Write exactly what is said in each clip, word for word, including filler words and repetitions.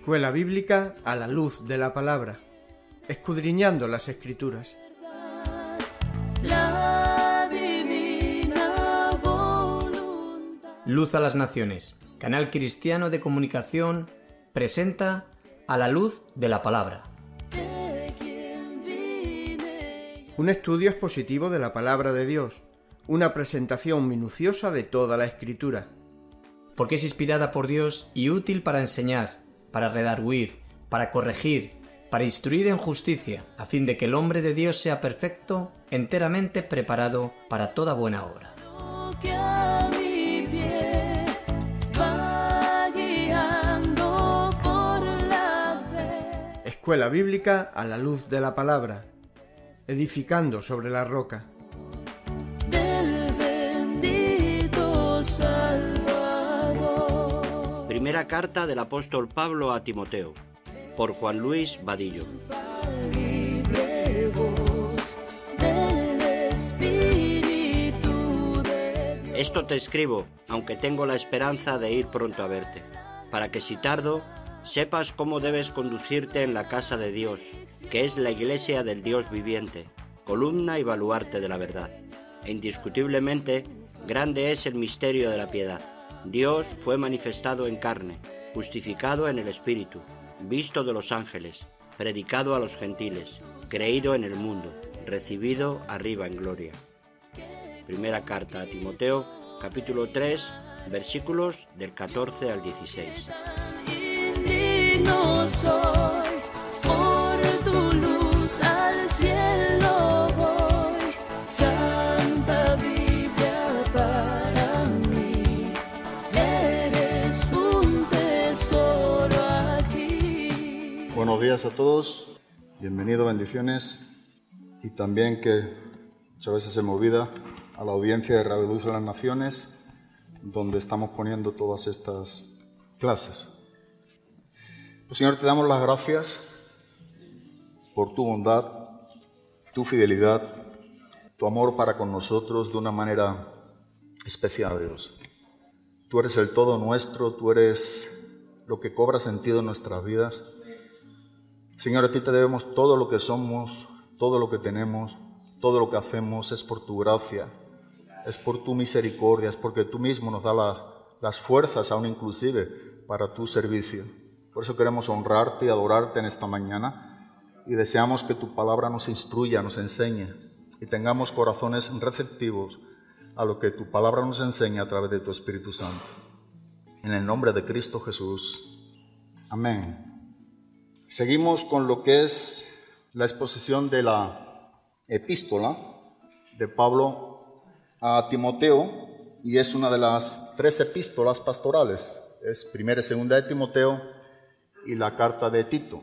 Escuela Bíblica a la luz de la palabra, escudriñando las Escrituras. La divina voluntad. Luz a las Naciones, canal cristiano de comunicación, presenta A la luz de la palabra. Un estudio expositivo de la palabra de Dios, una presentación minuciosa de toda la Escritura. Porque es inspirada por Dios y útil para enseñar, para redarguir, para corregir, para instruir en justicia, a fin de que el hombre de Dios sea perfecto, enteramente preparado para toda buena obra. Escuela Bíblica a la luz de la palabra, edificando sobre la roca. Del bendito Salvador. Primera carta del apóstol Pablo a Timoteo, por Juan Luis Vadillo. Esto te escribo, aunque tengo la esperanza de ir pronto a verte, para que si tardo, sepas cómo debes conducirte en la casa de Dios, que es la iglesia del Dios viviente, columna y baluarte de la verdad. E indiscutiblemente, grande es el misterio de la piedad. Dios fue manifestado en carne, justificado en el Espíritu, visto de los ángeles, predicado a los gentiles, creído en el mundo, recibido arriba en gloria. Primera carta a Timoteo, capítulo tres, versículos del catorce al dieciséis. Indigno soy, por tu luz al cielo voy, Santa Biblia para mí, eres un tesoro aquí. Buenos días a todos, bienvenidos, bendiciones, y también que muchas veces se me olvida a la audiencia de Radio Luz de las Naciones, donde estamos poniendo todas estas clases. Pues, Señor, te damos las gracias por tu bondad, tu fidelidad, tu amor para con nosotros de una manera especial, Dios. Tú eres el todo nuestro, tú eres lo que cobra sentido en nuestras vidas. Señor, a ti te debemos todo lo que somos, todo lo que tenemos, todo lo que hacemos es por tu gracia, es por tu misericordia, es porque tú mismo nos das la, las fuerzas, aún inclusive, para tu servicio. Por eso queremos honrarte y adorarte en esta mañana y deseamos que tu palabra nos instruya, nos enseñe y tengamos corazones receptivos a lo que tu palabra nos enseña a través de tu Espíritu Santo. En el nombre de Cristo Jesús. Amén. Seguimos con lo que es la exposición de la epístola de Pablo a Timoteo, y es una de las tres epístolas pastorales. Es primera y segunda de Timoteo y la carta de Tito.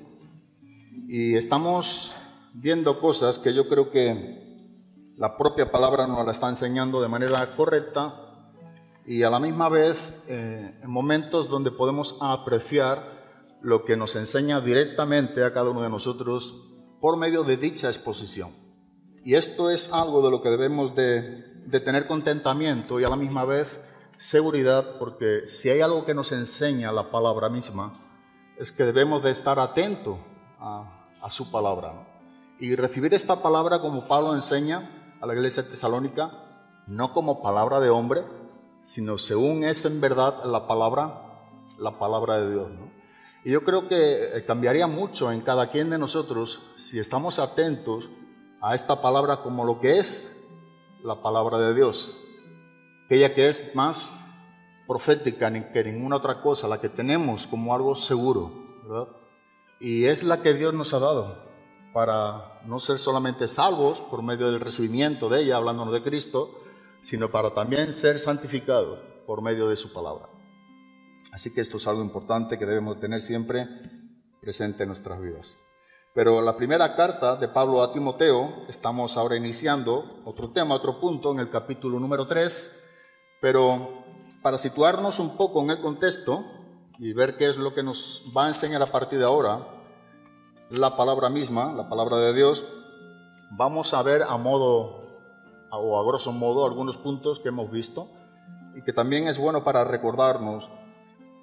Y estamos viendo cosas que yo creo que la propia palabra nos la está enseñando de manera correcta y a la misma vez eh, en momentos donde podemos apreciar lo que nos enseña directamente a cada uno de nosotros por medio de dicha exposición. Y esto es algo de lo que debemos de, de tener contentamiento y a la misma vez seguridad, porque si hay algo que nos enseña la palabra misma, es que debemos de estar atentos a, a su palabra, ¿no? Y recibir esta palabra como Pablo enseña a la iglesia tesalónica, no como palabra de hombre, sino según es en verdad la palabra, la palabra de Dios, ¿no? Y yo creo que cambiaría mucho en cada quien de nosotros si estamos atentos a esta palabra como lo que es la palabra de Dios, aquella que es más profética que ninguna otra cosa, la que tenemos como algo seguro, ¿verdad? Y es la que Dios nos ha dado para no ser solamente salvos por medio del recibimiento de ella, hablándonos de Cristo, sino para también ser santificados por medio de su palabra. Así que esto es algo importante que debemos tener siempre presente en nuestras vidas. Pero la primera carta de Pablo a Timoteo, estamos ahora iniciando otro tema, otro punto en el capítulo número tres, pero para situarnos un poco en el contexto y ver qué es lo que nos va a enseñar a partir de ahora la palabra misma, la palabra de Dios, vamos a ver a modo o a grosso modo algunos puntos que hemos visto y que también es bueno para recordarnos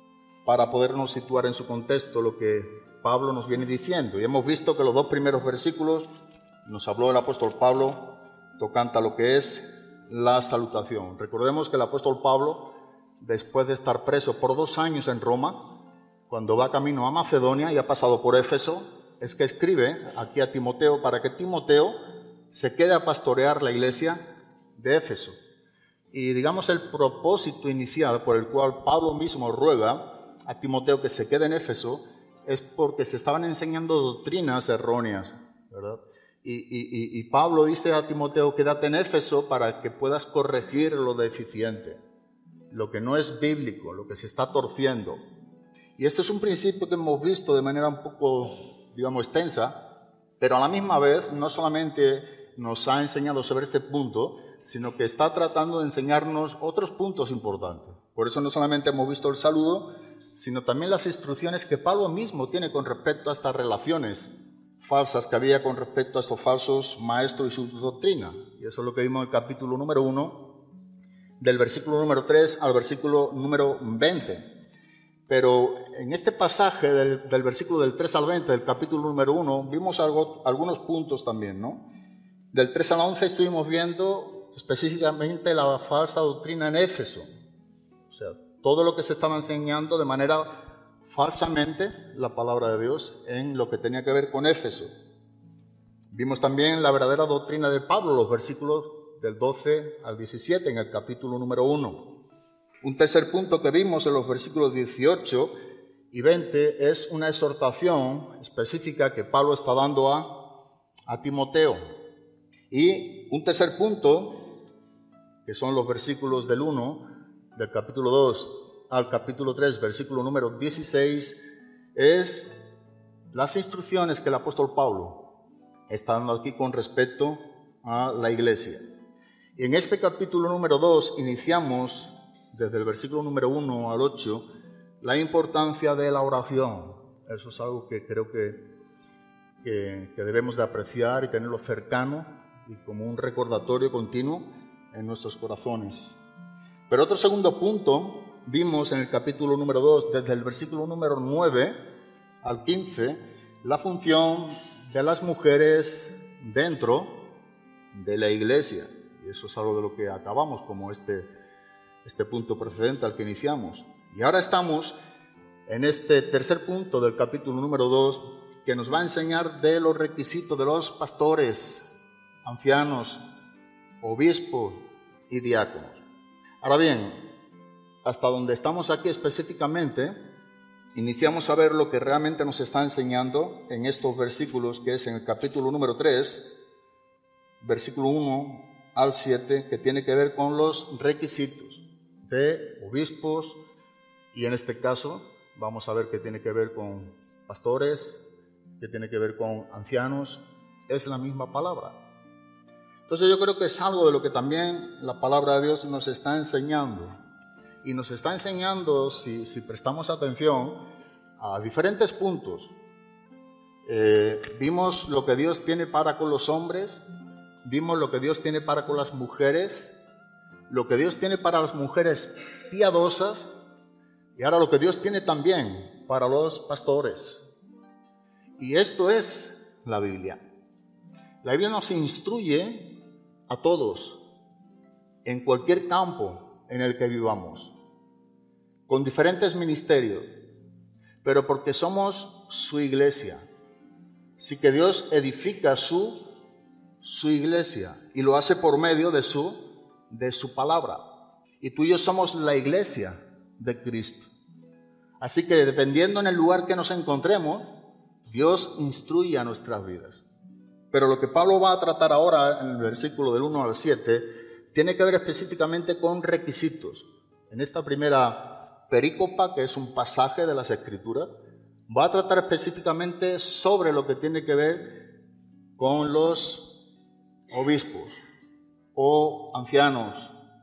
para podernos situar en su contexto lo que Pablo nos viene diciendo. Y hemos visto que los dos primeros versículos nos habló el apóstol Pablo tocante a lo que es la salutación. Recordemos que el apóstol Pablo, después de estar preso por dos años en Roma, cuando va camino a Macedonia y ha pasado por Éfeso, es que escribe aquí a Timoteo para que Timoteo se quede a pastorear la iglesia de Éfeso. Y digamos el propósito inicial por el cual Pablo mismo ruega a Timoteo que se quede en Éfeso es porque se estaban enseñando doctrinas erróneas, ¿verdad? Y, y, y Pablo dice a Timoteo, quédate en Éfeso para que puedas corregir lo deficiente, lo que no es bíblico, lo que se está torciendo. Y este es un principio que hemos visto de manera un poco, digamos, extensa, pero a la misma vez no solamente nos ha enseñado sobre este punto, sino que está tratando de enseñarnos otros puntos importantes. Por eso no solamente hemos visto el saludo, sino también las instrucciones que Pablo mismo tiene con respecto a estas relaciones falsas que había con respecto a estos falsos maestros y su doctrina. Y eso es lo que vimos en el capítulo número uno, del versículo número tres al versículo número veinte. Pero en este pasaje del, del versículo del tres al veinte del capítulo número uno vimos algo, algunos puntos también, ¿no? Del tres al once estuvimos viendo específicamente la falsa doctrina en Éfeso. O sea, todo lo que se estaba enseñando de manera falsamente la palabra de Dios en lo que tenía que ver con Éfeso. Vimos también la verdadera doctrina de Pablo, los versículos del doce al diecisiete en el capítulo número uno. Un tercer punto que vimos en los versículos dieciocho y veinte es una exhortación específica que Pablo está dando a, a Timoteo. Y un tercer punto, que son los versículos del uno, del capítulo dos al capítulo tres, versículo número dieciséis, es las instrucciones que el apóstol Pablo está dando aquí con respecto a la iglesia. Y en este capítulo número dos iniciamos, desde el versículo número uno al ocho, la importancia de la oración. Eso es algo que creo que, que, que debemos de apreciar y tenerlo cercano y como un recordatorio continuo en nuestros corazones. Pero otro segundo punto, vimos en el capítulo número dos, desde el versículo número nueve al quince, la función de las mujeres dentro de la iglesia. Y eso es algo de lo que acabamos como este, este punto precedente al que iniciamos. Y ahora estamos en este tercer punto del capítulo número dos, que nos va a enseñar de los requisitos de los pastores, ancianos, obispos y diáconos. Ahora bien, hasta donde estamos aquí específicamente, iniciamos a ver lo que realmente nos está enseñando en estos versículos, que es en el capítulo número tres, versículo uno al siete, que tiene que ver con los requisitos de obispos, y en este caso vamos a ver que tiene que ver con pastores, que tiene que ver con ancianos. Es la misma palabra. Entonces yo creo que es algo de lo que también la palabra de Dios nos está enseñando. Y nos está enseñando, si, si prestamos atención, a diferentes puntos. Eh, vimos lo que Dios tiene para con los hombres, vimos lo que Dios tiene para con las mujeres, lo que Dios tiene para las mujeres piadosas, y ahora lo que Dios tiene también para los pastores. Y esto es la Biblia. La Biblia nos instruye a todos, en cualquier campo en el que vivamos, con diferentes ministerios, pero porque somos su iglesia. Así que Dios edifica su, su iglesia y lo hace por medio de su, de su palabra. Y tú y yo somos la iglesia de Cristo. Así que dependiendo en el lugar que nos encontremos, Dios instruye a nuestras vidas. Pero lo que Pablo va a tratar ahora en el versículo del uno al siete tiene que ver específicamente con requisitos. En esta primera perícopa, que es un pasaje de las Escrituras, va a tratar específicamente sobre lo que tiene que ver con los obispos o ancianos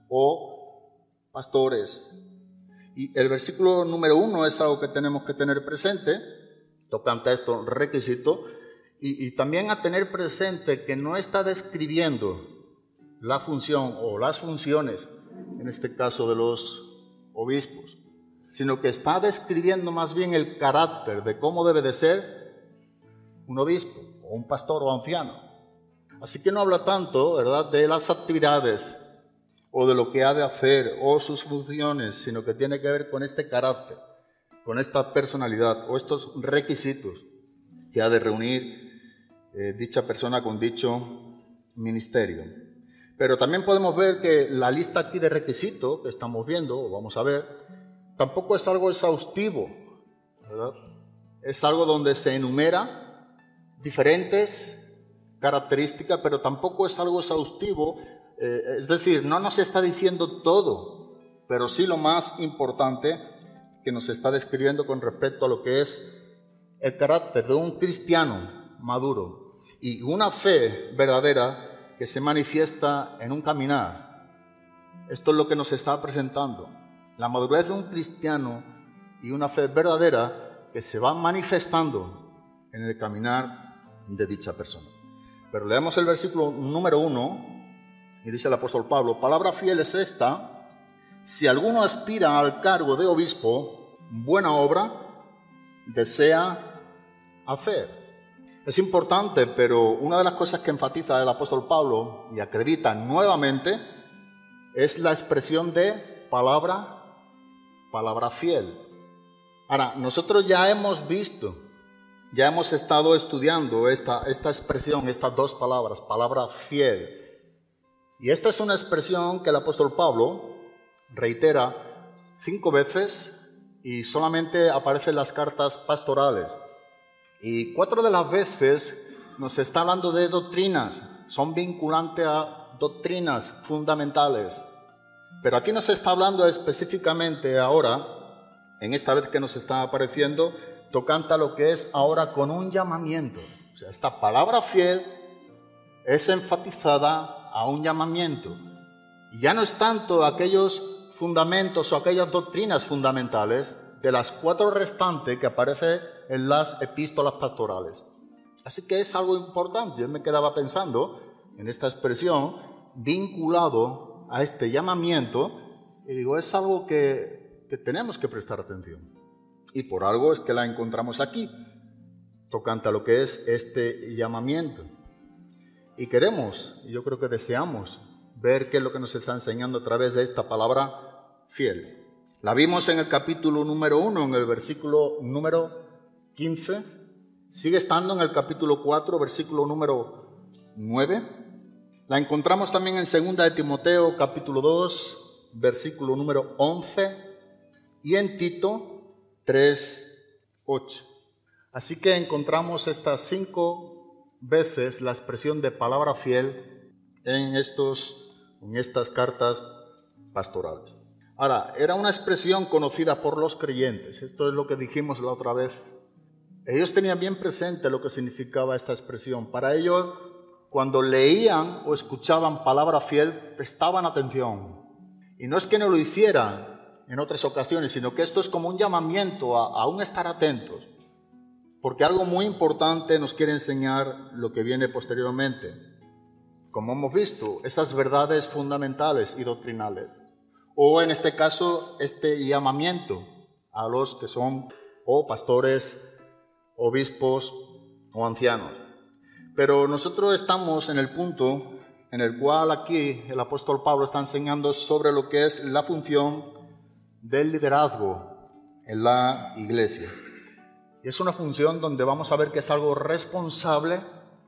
o pastores. Y el versículo número uno es algo que tenemos que tener presente, tocante a estos requisitos, y, y también a tener presente que no está describiendo la función o las funciones, en este caso de los obispos, sino que está describiendo más bien el carácter de cómo debe de ser un obispo, o un pastor o anciano. Así que no habla tanto, ¿verdad?, de las actividades o de lo que ha de hacer o sus funciones, sino que tiene que ver con este carácter, con esta personalidad o estos requisitos que ha de reunir eh, dicha persona con dicho ministerio. Pero también podemos ver que la lista aquí de requisitos que estamos viendo, o vamos a ver, tampoco es algo exhaustivo, ¿verdad? Es algo donde se enumera diferentes características, pero tampoco es algo exhaustivo, eh, es decir, no nos está diciendo todo, pero sí lo más importante que nos está describiendo con respecto a lo que es el carácter de un cristiano maduro y una fe verdadera que se manifiesta en un caminar. Esto es lo que nos está presentando. La madurez de un cristiano y una fe verdadera que se va manifestando en el caminar de dicha persona. Pero leemos el versículo número uno y dice el apóstol Pablo: palabra fiel es esta, si alguno aspira al cargo de obispo, buena obra desea hacer. Es importante, pero una de las cosas que enfatiza el apóstol Pablo y acredita nuevamente es la expresión de palabra palabra fiel. Ahora, nosotros ya hemos visto, ya hemos estado estudiando esta, esta expresión, estas dos palabras, palabra fiel. Y esta es una expresión que el apóstol Pablo reitera cinco veces y solamente aparece en las cartas pastorales. Y cuatro de las veces nos está hablando de doctrinas, son vinculantes a doctrinas fundamentales. Pero aquí nos está hablando específicamente ahora, en esta vez que nos está apareciendo, tocante a lo que es ahora con un llamamiento. O sea, esta palabra fiel es enfatizada a un llamamiento. Y ya no es tanto aquellos fundamentos o aquellas doctrinas fundamentales de las cuatro restantes que aparecen en las epístolas pastorales. Así que es algo importante. Yo me quedaba pensando en esta expresión vinculado a este llamamiento, y digo, es algo que, que tenemos que prestar atención. Y por algo es que la encontramos aquí, tocante a lo que es este llamamiento. Y queremos, y yo creo que deseamos, ver qué es lo que nos está enseñando a través de esta palabra fiel. La vimos en el capítulo número uno, en el versículo número quince. Sigue estando en el capítulo cuatro, versículo número nueve. La encontramos también en segunda de Timoteo, capítulo dos, versículo número once, y en Tito tres, ocho. Así que encontramos estas cinco veces la expresión de palabra fiel en, estos, en estas cartas pastorales. Ahora, era una expresión conocida por los creyentes. Esto es lo que dijimos la otra vez. Ellos tenían bien presente lo que significaba esta expresión. Para ellos, cuando leían o escuchaban palabra fiel, prestaban atención. Y no es que no lo hicieran en otras ocasiones, sino que esto es como un llamamiento a aún estar atentos. Porque algo muy importante nos quiere enseñar lo que viene posteriormente. Como hemos visto, esas verdades fundamentales y doctrinales. O en este caso, este llamamiento a los que son o pastores, obispos o ancianos. Pero nosotros estamos en el punto en el cual aquí el apóstol Pablo está enseñando sobre lo que es la función del liderazgo en la iglesia. Y es una función donde vamos a ver que es algo responsable,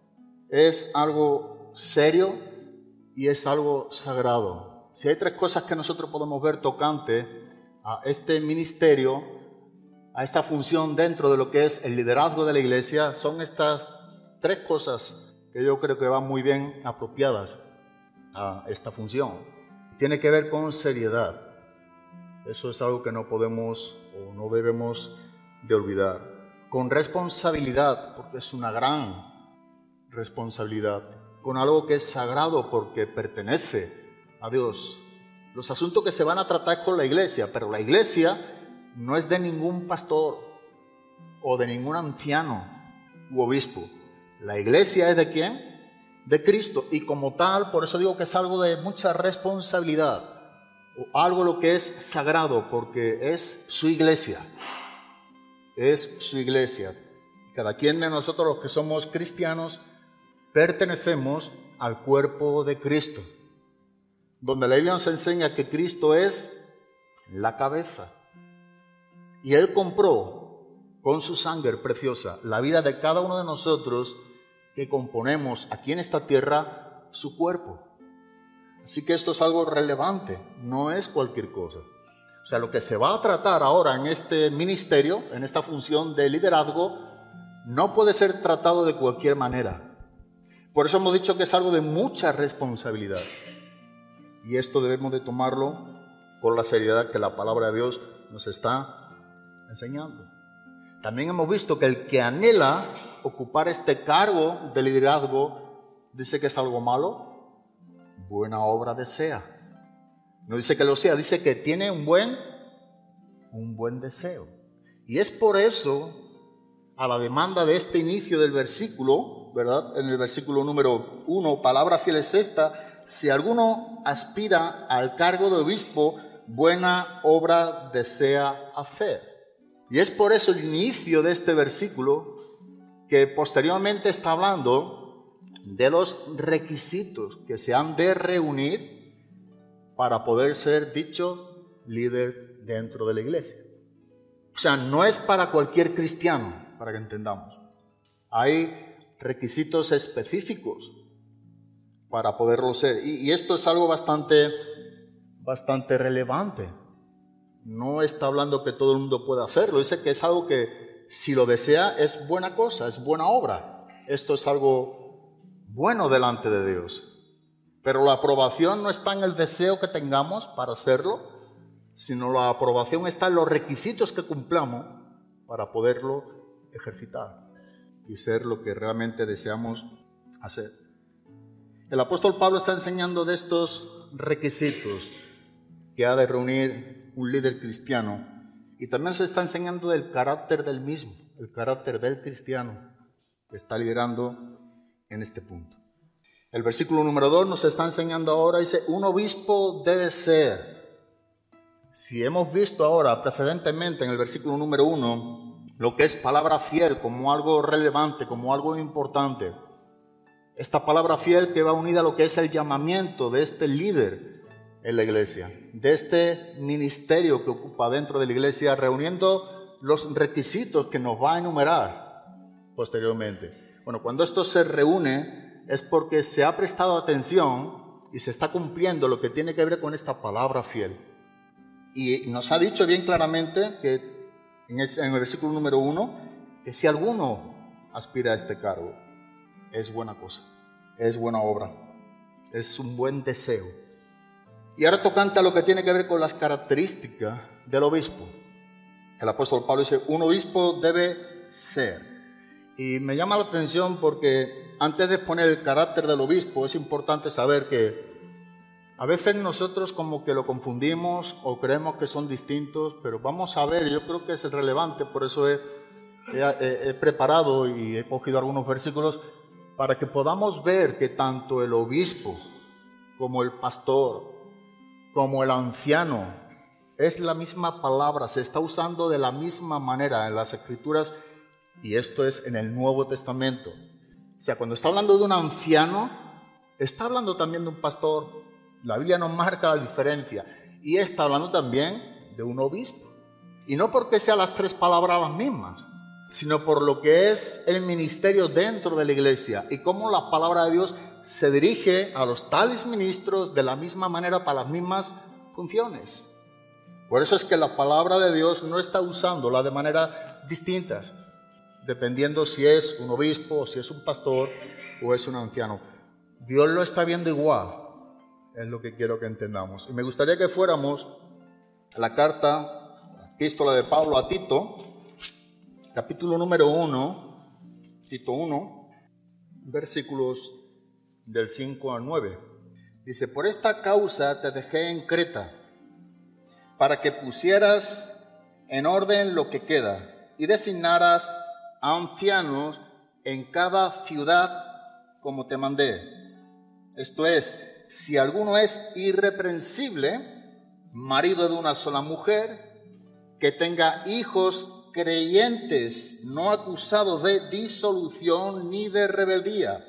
es algo serio y es algo sagrado. Si hay tres cosas que nosotros podemos ver tocante a este ministerio, a esta función dentro de lo que es el liderazgo de la iglesia, son estas tres cosas que yo creo que van muy bien apropiadas a esta función. Tiene que ver con seriedad. Eso es algo que no podemos o no debemos de olvidar. Con responsabilidad, porque es una gran responsabilidad. Con algo que es sagrado, porque pertenece a Dios. Los asuntos que se van a tratar con la iglesia, pero la iglesia no es de ningún pastor o de ningún anciano u obispo. La iglesia es ¿de quién? De Cristo. Y como tal, por eso digo que es algo de mucha responsabilidad. o algo lo que es sagrado, porque es su iglesia. Es su iglesia. Cada quien de nosotros, los que somos cristianos, pertenecemos al cuerpo de Cristo, donde la Biblia nos enseña que Cristo es la cabeza. Y Él compró con su sangre preciosa la vida de cada uno de nosotros que componemos aquí en esta tierra su cuerpo. Así que esto es algo relevante, no es cualquier cosa. O sea, lo que se va a tratar ahora en este ministerio, en esta función de liderazgo, no puede ser tratado de cualquier manera. Por eso hemos dicho que es algo de mucha responsabilidad. Y esto debemos de tomarlo con la seriedad que la palabra de Dios nos está enseñando. También hemos visto que el que anhela ocupar este cargo de liderazgo, dice que es algo malo, buena obra desea. No dice que lo sea, dice que tiene un buen, un buen deseo. Y es por eso, a la demanda de este inicio del versículo, ¿verdad? En el versículo número uno, palabra fiel es esta: si alguno aspira al cargo de obispo, buena obra desea hacer. Y es por eso el inicio de este versículo, que posteriormente está hablando de los requisitos que se han de reunir para poder ser dicho líder dentro de la iglesia. O sea, no es para cualquier cristiano, para que entendamos. Hay requisitos específicos para poderlo ser. Y, y esto es algo bastante, bastante relevante. No está hablando que todo el mundo pueda hacerlo. Dice que es algo que, si lo desea, es buena cosa, es buena obra. Esto es algo bueno delante de Dios. Pero la aprobación no está en el deseo que tengamos para hacerlo, sino la aprobación está en los requisitos que cumplamos para poderlo ejercitar y ser lo que realmente deseamos hacer. El apóstol Pablo está enseñando de estos requisitos que ha de reunir un líder cristiano, y también se está enseñando del carácter del mismo, el carácter del cristiano que está liderando en este punto. El versículo número dos nos está enseñando ahora, dice, un obispo debe ser. Si hemos visto ahora precedentemente en el versículo número uno lo que es palabra fiel como algo relevante, como algo importante, esta palabra fiel que va unida a lo que es el llamamiento de este líder en la iglesia, de este ministerio que ocupa dentro de la iglesia, reuniendo los requisitos que nos va a enumerar posteriormente. Bueno, cuando esto se reúne es porque se ha prestado atención y se está cumpliendo lo que tiene que ver con esta palabra fiel. Y nos ha dicho bien claramente que en el, en el versículo número uno, que si alguno aspira a este cargo, es buena cosa, es buena obra, es un buen deseo. Y ahora tocante a lo que tiene que ver con las características del obispo. El apóstol Pablo dice, un obispo debe ser. Y me llama la atención porque antes de exponer el carácter del obispo, es importante saber que a veces nosotros como que lo confundimos o creemos que son distintos, pero vamos a ver, yo creo que es relevante, por eso he, he, he preparado y he cogido algunos versículos para que podamos ver que tanto el obispo como el pastor, como el anciano, es la misma palabra, se está usando de la misma manera en las Escrituras, y esto es en el Nuevo Testamento. O sea, cuando está hablando de un anciano, está hablando también de un pastor. La Biblia nos marca la diferencia. Y está hablando también de un obispo. Y no porque sean las tres palabras las mismas, sino por lo que es el ministerio dentro de la iglesia y cómo la palabra de Dios se dirige a los tales ministros de la misma manera para las mismas funciones. Por eso es que la palabra de Dios no está usándola de manera distintas, dependiendo si es un obispo, si es un pastor o es un anciano. Dios lo está viendo igual, es lo que quiero que entendamos. Y me gustaría que fuéramos a la carta, la epístola de Pablo a Tito, capítulo número uno, Tito uno, versículos del cinco al nueve. Dice, por esta causa te dejé en Creta, para que pusieras en orden lo que queda y designaras ancianos en cada ciudad como te mandé. Esto es, si alguno es irreprensible, marido de una sola mujer, que tenga hijos creyentes, no acusados de disolución ni de rebeldía,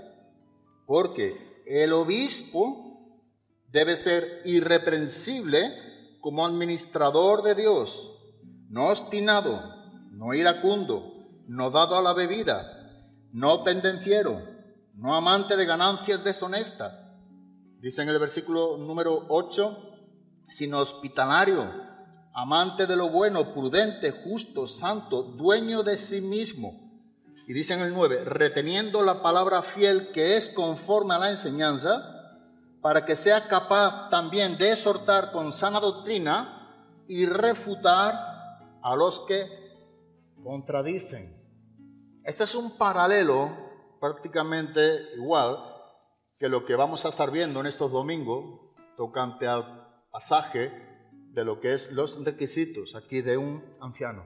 porque el obispo debe ser irreprensible como administrador de Dios, no obstinado, no iracundo, no dado a la bebida, no pendenciero, no amante de ganancias deshonestas. Dice en el versículo número ocho, sino hospitalario, amante de lo bueno, prudente, justo, santo, dueño de sí mismo. Y dice en el nueve, reteniendo la palabra fiel que es conforme a la enseñanza, para que sea capaz también de exhortar con sana doctrina y refutar a los que contradicen. Este es un paralelo prácticamente igual que lo que vamos a estar viendo en estos domingos tocante al pasaje de lo que es los requisitos aquí de un anciano.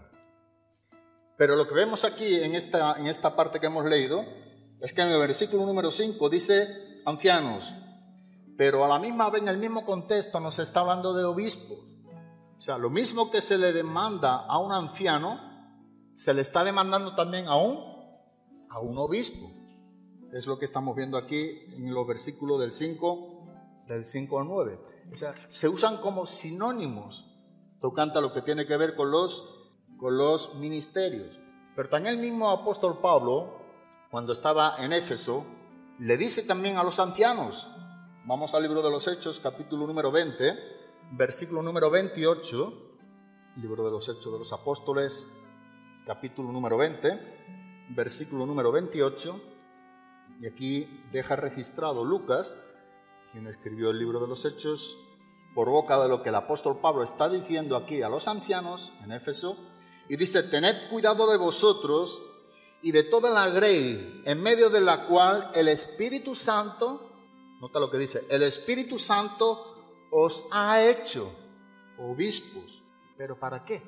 Pero lo que vemos aquí en esta, en esta parte que hemos leído es que en el versículo número cinco dice ancianos, pero a la misma vez en el mismo contexto nos está hablando de obispos. O sea, lo mismo que se le demanda a un anciano, se le está demandando también a un, a un obispo. Es lo que estamos viendo aquí en los versículos del cinco, del cinco al nueve. O sea, se usan como sinónimos tocante a lo que tiene que ver con los, con los ministerios. Pero también el mismo apóstol Pablo, cuando estaba en Éfeso, le dice también a los ancianos. Vamos al libro de los Hechos, capítulo número veinte, versículo número veintiocho. Libro de los Hechos de los Apóstoles, capítulo número veinte, versículo número veintiocho. Y aquí deja registrado Lucas, quien escribió el libro de los Hechos, por boca de lo que el apóstol Pablo está diciendo aquí a los ancianos en Éfeso, y dice, tened cuidado de vosotros y de toda la grey, en medio de la cual el Espíritu Santo, nota lo que dice, el Espíritu Santo os ha hecho obispos. ¿Pero para qué?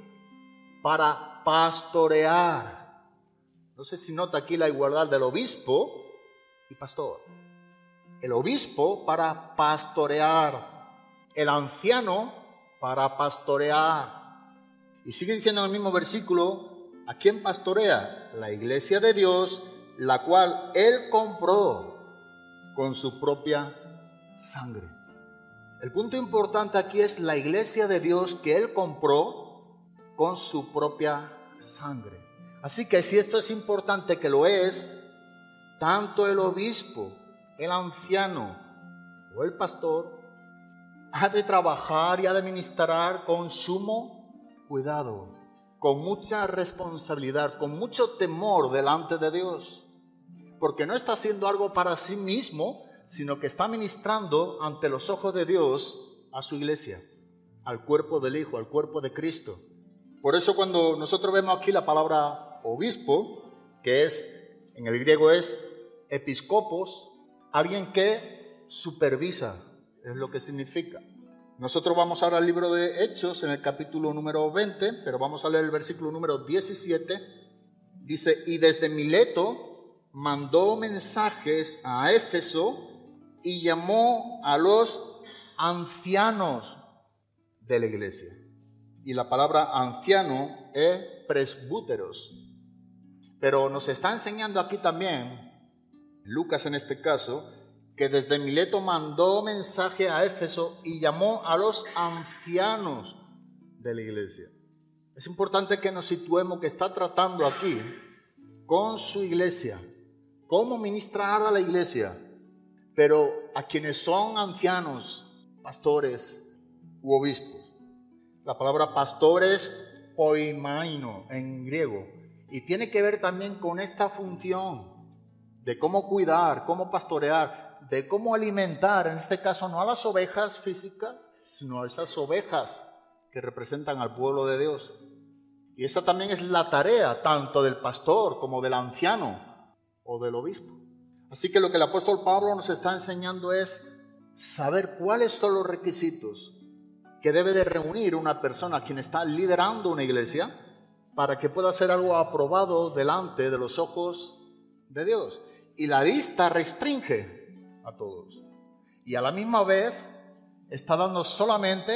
Para pastorear. No sé si nota aquí la igualdad del obispo y pastor. El obispo para pastorear, el anciano para pastorear. Y sigue diciendo en el mismo versículo, ¿a quién pastorea? La iglesia de Dios, la cual él compró con su propia sangre. El punto importante aquí es la iglesia de Dios que él compró con su propia sangre. Así que si esto es importante, que lo es, tanto el obispo, el anciano o el pastor ha de trabajar y ha de ministrar con sumo cuidado, con mucha responsabilidad, con mucho temor delante de Dios, porque no está haciendo algo para sí mismo, sino que está ministrando ante los ojos de Dios a su iglesia, al cuerpo del Hijo, al cuerpo de Cristo. Por eso cuando nosotros vemos aquí la palabra obispo, que es, en el griego es episcopos, alguien que supervisa, es lo que significa. Nosotros vamos ahora al libro de Hechos, en el capítulo número veinte, pero vamos a leer el versículo número diecisiete. Dice, y desde Mileto mandó mensajes a Éfeso y llamó a los ancianos de la iglesia. Y la palabra anciano es presbúteros. Pero nos está enseñando aquí también, Lucas en este caso, que desde Mileto mandó mensaje a Éfeso y llamó a los ancianos de la iglesia. Es importante que nos situemos que está tratando aquí con su iglesia, cómo ministrar a la iglesia, pero a quienes son ancianos, pastores u obispos. La palabra pastor es poimaino en griego y tiene que ver también con esta función de cómo cuidar, cómo pastorear, de cómo alimentar, en este caso no a las ovejas físicas, sino a esas ovejas que representan al pueblo de Dios. Y esa también es la tarea tanto del pastor como del anciano o del obispo. Así que lo que el apóstol Pablo nos está enseñando es saber cuáles son los requisitos que debe de reunir una persona quien está liderando una iglesia para que pueda hacer algo aprobado delante de los ojos de Dios. Y la lista restringe a todos. Y a la misma vez está dando solamente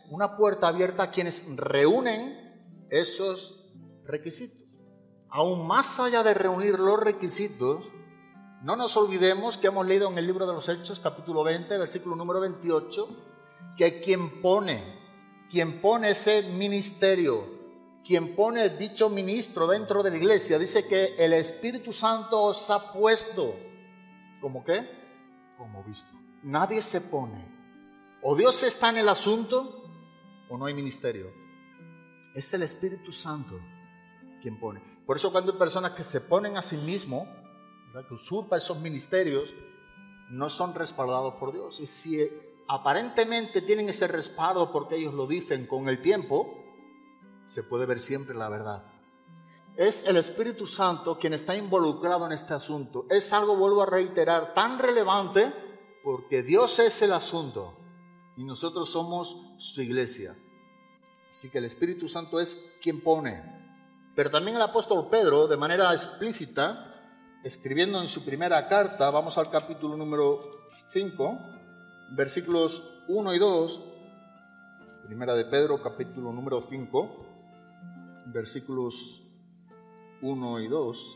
una puerta abierta a quienes reúnen esos requisitos. Aún más allá de reunir los requisitos, no nos olvidemos que hemos leído en el libro de los Hechos, capítulo veinte, versículo número veintiocho, que quien pone, quien pone ese ministerio, quien pone dicho ministro dentro de la iglesia, dice que el Espíritu Santo os ha puesto, ¿como qué? Como obispo. Nadie se pone. O Dios está en el asunto o no hay ministerio. Es el Espíritu Santo quien pone. Por eso cuando hay personas que se ponen a sí mismos, ¿verdad?, que usurpan esos ministerios, no son respaldados por Dios. Y si aparentemente tienen ese respaldo porque ellos lo dicen con el tiempo, se puede ver siempre la verdad. Es el Espíritu Santo quien está involucrado en este asunto. Es algo, vuelvo a reiterar, tan relevante porque Dios es el asunto y nosotros somos su iglesia. Así que el Espíritu Santo es quien pone. Pero también el apóstol Pedro, de manera explícita, escribiendo en su primera carta, vamos al capítulo número cinco, versículos uno y dos, primera de Pedro, capítulo número cinco, versículos uno y dos,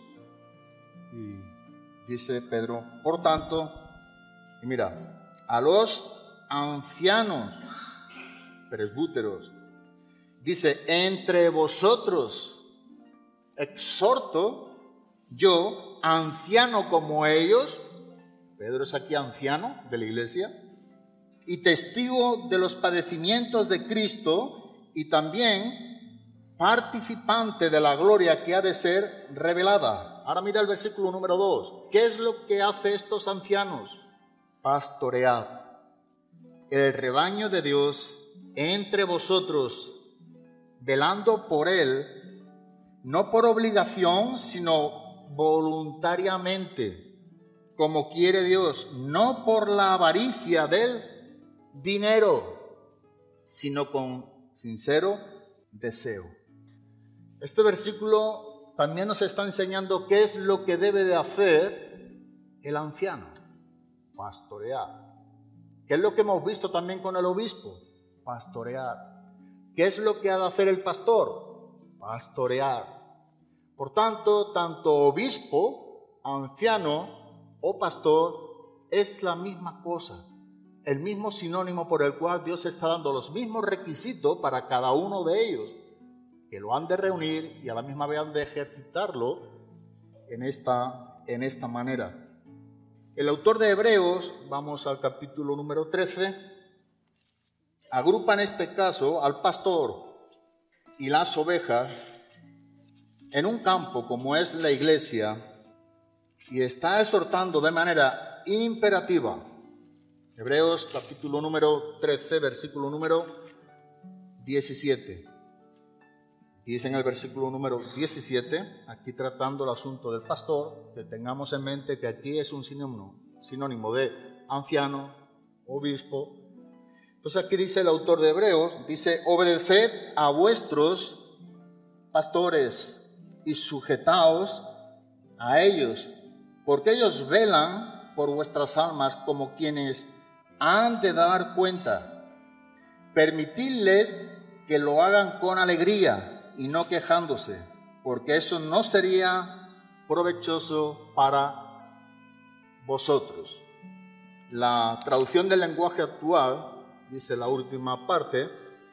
y dice Pedro, por tanto, y mira, a los ancianos, presbúteros, dice, entre vosotros exhorto yo, anciano como ellos, Pedro es aquí anciano de la iglesia, y testigo de los padecimientos de Cristo, y también participante de la gloria que ha de ser revelada. Ahora mira el versículo número dos. ¿Qué es lo que hace estos ancianos? Pastoread el rebaño de Dios entre vosotros, velando por él, no por obligación, sino voluntariamente, como quiere Dios, no por la avaricia del dinero, sino con sincero deseo. Este versículo también nos está enseñando qué es lo que debe de hacer el anciano: pastorear. ¿Qué es lo que hemos visto también con el obispo? Pastorear. ¿Qué es lo que ha de hacer el pastor? Pastorear. Por tanto, tanto obispo, anciano o pastor es la misma cosa, el mismo sinónimo por el cual Dios está dando los mismos requisitos para cada uno de ellos, que lo han de reunir y a la misma vez han de ejercitarlo en esta, en esta manera. El autor de Hebreos, vamos al capítulo número trece, agrupa en este caso al pastor y las ovejas en un campo como es la iglesia y está exhortando de manera imperativa. Hebreos capítulo número trece, versículo número diecisiete. Dice en el versículo número diecisiete, aquí tratando el asunto del pastor, que tengamos en mente que aquí es un sinónimo, sinónimo de anciano, obispo. Entonces aquí dice el autor de Hebreos, dice, obedeced a vuestros pastores y sujetaos a ellos, porque ellos velan por vuestras almas como quienes han de dar cuenta. Permitidles que lo hagan con alegría y no quejándose, porque eso no sería provechoso para vosotros. La traducción del lenguaje actual, dice la última parte,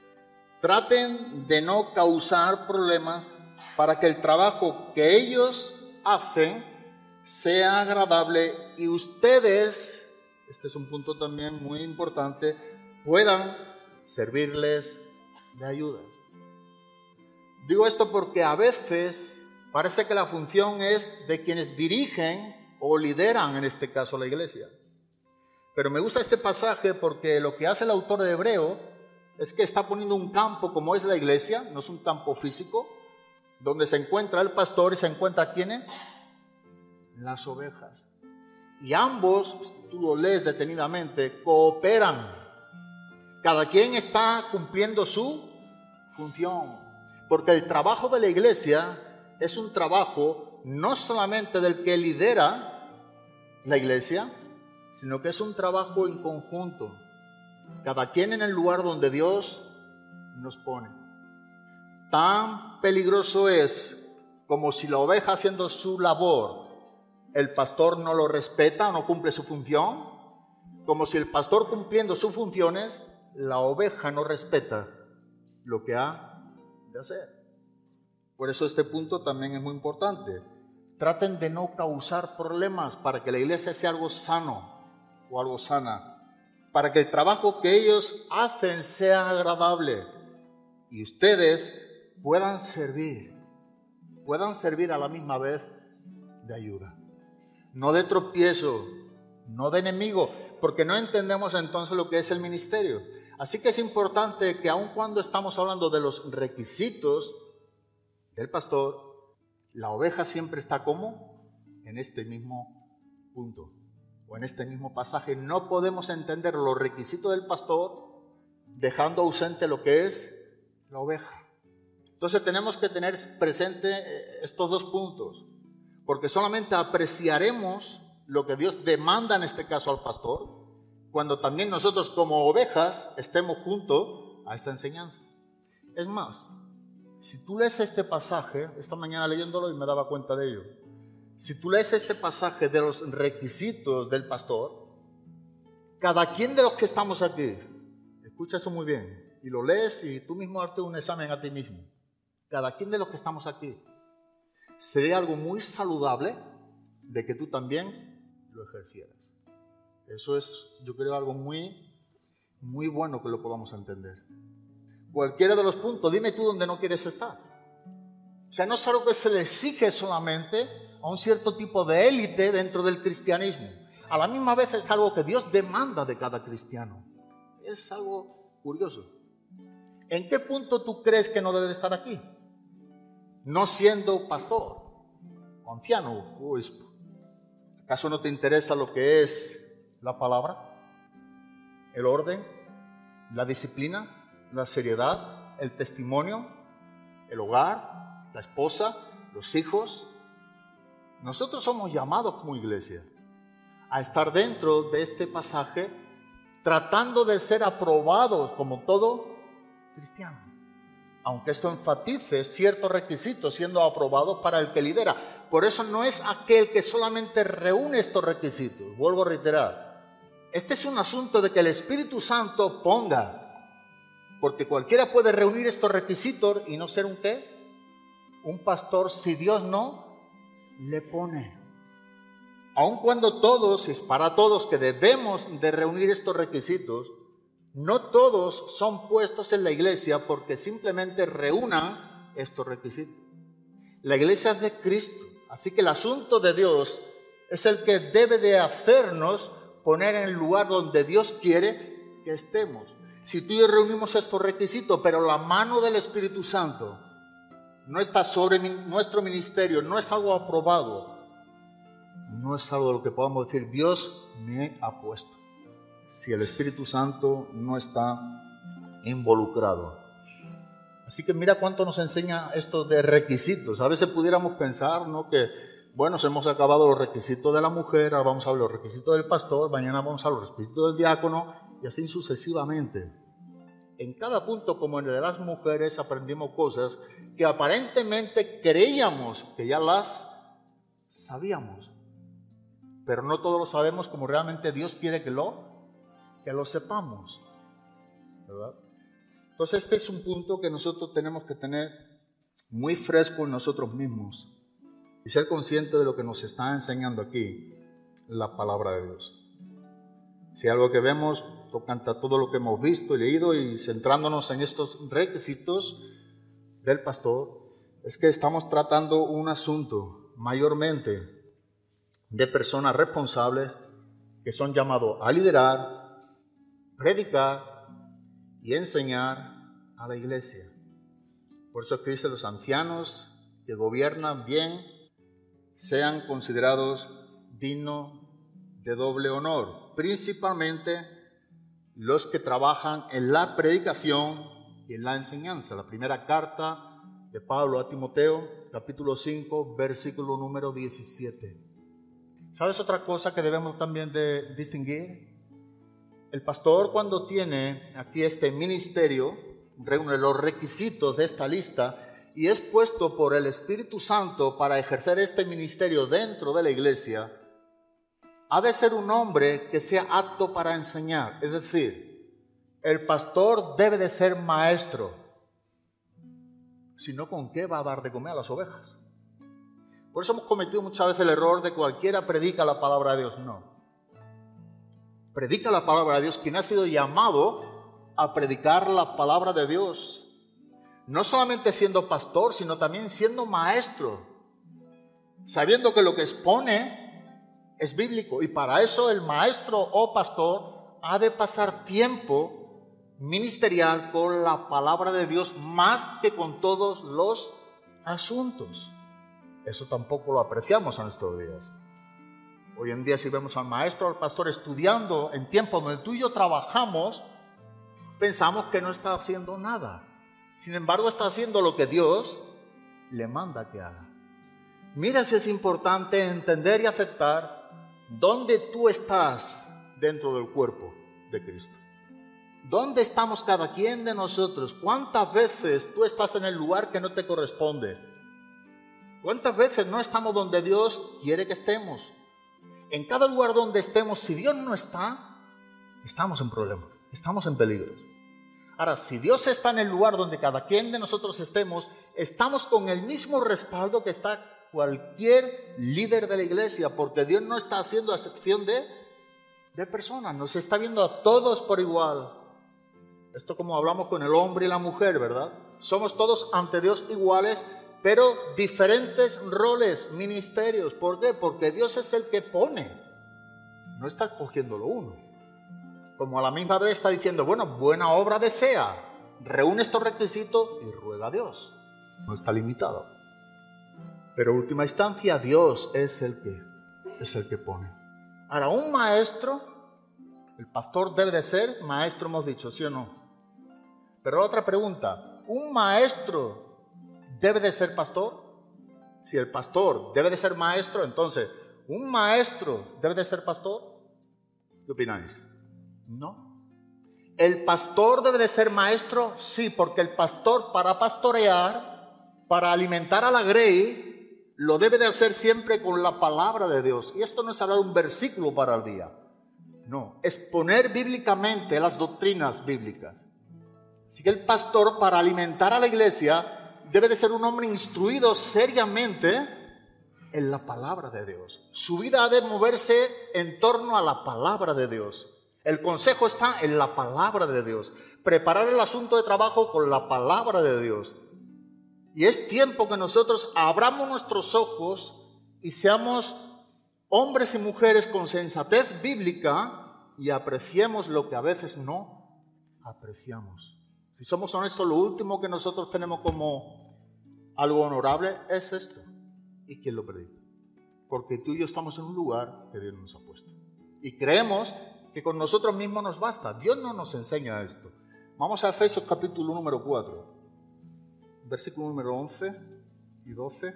traten de no causar problemas para que el trabajo que ellos hacen sea agradable y ustedes, este es un punto también muy importante, puedan servirles de ayuda. Digo esto porque a veces parece que la función es de quienes dirigen o lideran, en este caso, la iglesia. Pero me gusta este pasaje porque lo que hace el autor de Hebreo es que está poniendo un campo como es la iglesia, no es un campo físico, donde se encuentra el pastor y se encuentra ¿quiénes? Las ovejas. Y ambos, si tú lo lees detenidamente, cooperan. Cada quien está cumpliendo su función. Porque el trabajo de la iglesia es un trabajo no solamente del que lidera la iglesia, sino que es un trabajo en conjunto. Cada quien en el lugar donde Dios nos pone. Tan peligroso es como si la oveja haciendo su labor, el pastor no lo respeta, no cumple su función, como si el pastor cumpliendo sus funciones, la oveja no respeta lo que ha de hacer. Por eso este punto también es muy importante. Traten de no causar problemas para que la iglesia sea algo sano o algo sana, para que el trabajo que ellos hacen sea agradable y ustedes puedan servir, puedan servir a la misma vez de ayuda. No de tropiezo, no de enemigo, porque no entendemos entonces lo que es el ministerio. Así que es importante que aun cuando estamos hablando de los requisitos del pastor, la oveja siempre está como en este mismo punto o en este mismo pasaje. No podemos entender los requisitos del pastor dejando ausente lo que es la oveja. Entonces tenemos que tener presente estos dos puntos, porque solamente apreciaremos lo que Dios demanda en este caso al pastor cuando también nosotros como ovejas estemos junto a esta enseñanza. Es más, si tú lees este pasaje, esta mañana leyéndolo y me daba cuenta de ello, si tú lees este pasaje de los requisitos del pastor, cada quien de los que estamos aquí, escucha eso muy bien, y lo lees y tú mismo hazte un examen a ti mismo, cada quien de los que estamos aquí, sería algo muy saludable de que tú también lo ejercieras. Eso es, yo creo, algo muy, muy bueno que lo podamos entender. Cualquiera de los puntos, dime tú dónde no quieres estar. O sea, no es algo que se le exige solamente a un cierto tipo de élite dentro del cristianismo. A la misma vez es algo que Dios demanda de cada cristiano. Es algo curioso. ¿En qué punto tú crees que no debe de estar aquí? No siendo pastor, o anciano, o obispo. ¿Acaso no te interesa lo que es la palabra, el orden, la disciplina, la seriedad, el testimonio, el hogar, la esposa, los hijos? Nosotros somos llamados como iglesia a estar dentro de este pasaje tratando de ser aprobados como todo cristiano. Aunque esto enfatice ciertos requisitos siendo aprobados para el que lidera. Por eso no es aquel que solamente reúne estos requisitos. Vuelvo a reiterar. Este es un asunto de que el Espíritu Santo ponga. Porque cualquiera puede reunir estos requisitos y no ser un ¿qué? Un pastor si Dios no le pone. Aun cuando todos, es para todos que debemos de reunir estos requisitos, no todos son puestos en la iglesia porque simplemente reúnan estos requisitos. La iglesia es de Cristo, así que el asunto de Dios es el que debe de hacernos poner en el lugar donde Dios quiere que estemos. Si tú y yo reunimos estos requisitos, pero la mano del Espíritu Santo no está sobre nuestro ministerio, no es algo aprobado, no es algo de lo que podamos decir, Dios me ha puesto. Si el Espíritu Santo no está involucrado. Así que mira cuánto nos enseña esto de requisitos. A veces pudiéramos pensar, ¿no?, que, bueno, hemos acabado los requisitos de la mujer, ahora vamos a ver los requisitos del pastor, mañana vamos a ver los requisitos del diácono, y así sucesivamente. En cada punto, como en el de las mujeres, aprendimos cosas que aparentemente creíamos que ya las sabíamos. Pero no todos lo sabemos como realmente Dios quiere que lo, que lo sepamos, ¿verdad? Entonces este es un punto que nosotros tenemos que tener muy fresco en nosotros mismos y ser conscientes de lo que nos está enseñando aquí la palabra de Dios. Si algo que vemos tocante a todo lo que hemos visto y leído y centrándonos en estos requisitos del pastor, es que estamos tratando un asunto mayormente de personas responsables que son llamados a liderar, predicar y enseñar a la iglesia. Por eso es que dice los ancianos que gobiernan bien sean considerados dignos de doble honor, principalmente los que trabajan en la predicación y en la enseñanza. La primera carta de Pablo a Timoteo, capítulo cinco, versículo número diecisiete. ¿Sabes otra cosa que debemos también de distinguir? El pastor, cuando tiene aquí este ministerio reúne los requisitos de esta lista y es puesto por el Espíritu Santo para ejercer este ministerio dentro de la iglesia, ha de ser un hombre que sea apto para enseñar. Es decir, el pastor debe de ser maestro. Si no, ¿con qué va a dar de comer a las ovejas? Por eso hemos cometido muchas veces el error de que cualquiera predica la palabra de Dios. No. Predica la palabra de Dios quien ha sido llamado a predicar la palabra de Dios. No solamente siendo pastor, sino también siendo maestro. Sabiendo que lo que expone es bíblico. Y para eso el maestro o pastor ha de pasar tiempo ministerial con la palabra de Dios más que con todos los asuntos. Eso tampoco lo apreciamos en estos días. Hoy en día, si vemos al maestro o al pastor estudiando en tiempos donde tú y yo trabajamos, pensamos que no está haciendo nada. Sin embargo, está haciendo lo que Dios le manda que haga. Mira si es importante entender y aceptar dónde tú estás dentro del cuerpo de Cristo. ¿Dónde estamos cada quien de nosotros? ¿Cuántas veces tú estás en el lugar que no te corresponde? ¿Cuántas veces no estamos donde Dios quiere que estemos? En cada lugar donde estemos, si Dios no está, estamos en problemas, estamos en peligro. Ahora, si Dios está en el lugar donde cada quien de nosotros estemos, estamos con el mismo respaldo que está cualquier líder de la iglesia, porque Dios no está haciendo acepción de, de personas, nos está viendo a todos por igual. Esto como hablamos con el hombre y la mujer, ¿verdad? Somos todos ante Dios iguales, pero diferentes roles, ministerios. ¿Por qué? Porque Dios es el que pone, no está escogiéndolo uno. Como a la misma vez está diciendo, bueno, buena obra desea, reúne estos requisitos y ruega a Dios. No está limitado. Pero en última instancia, Dios es el que, es el que pone. Ahora, un maestro, el pastor debe de ser maestro, hemos dicho, ¿sí o no? Pero otra pregunta, ¿un maestro debe de ser pastor? Si el pastor debe de ser maestro, entonces, ¿un maestro debe de ser pastor? ¿Qué opináis? No. ¿El pastor debe de ser maestro? Sí, porque el pastor para pastorear, para alimentar a la grey, lo debe de hacer siempre con la palabra de Dios. Y esto no es hablar un versículo para el día. No, exponer bíblicamente las doctrinas bíblicas. Así que el pastor para alimentar a la iglesia debe de ser un hombre instruido seriamente en la palabra de Dios. Su vida ha de moverse en torno a la palabra de Dios. El consejo está en la palabra de Dios. Preparar el asunto de trabajo con la palabra de Dios. Y es tiempo que nosotros abramos nuestros ojos y seamos hombres y mujeres con sensatez bíblica y apreciemos lo que a veces no apreciamos. Si somos honestos, lo último que nosotros tenemos como algo honorable es esto. ¿Y quién lo predica? Porque tú y yo estamos en un lugar que Dios nos ha puesto. Y creemos que con nosotros mismos nos basta. Dios no nos enseña esto. Vamos a Efesios capítulo número cuatro, versículo número once y doce.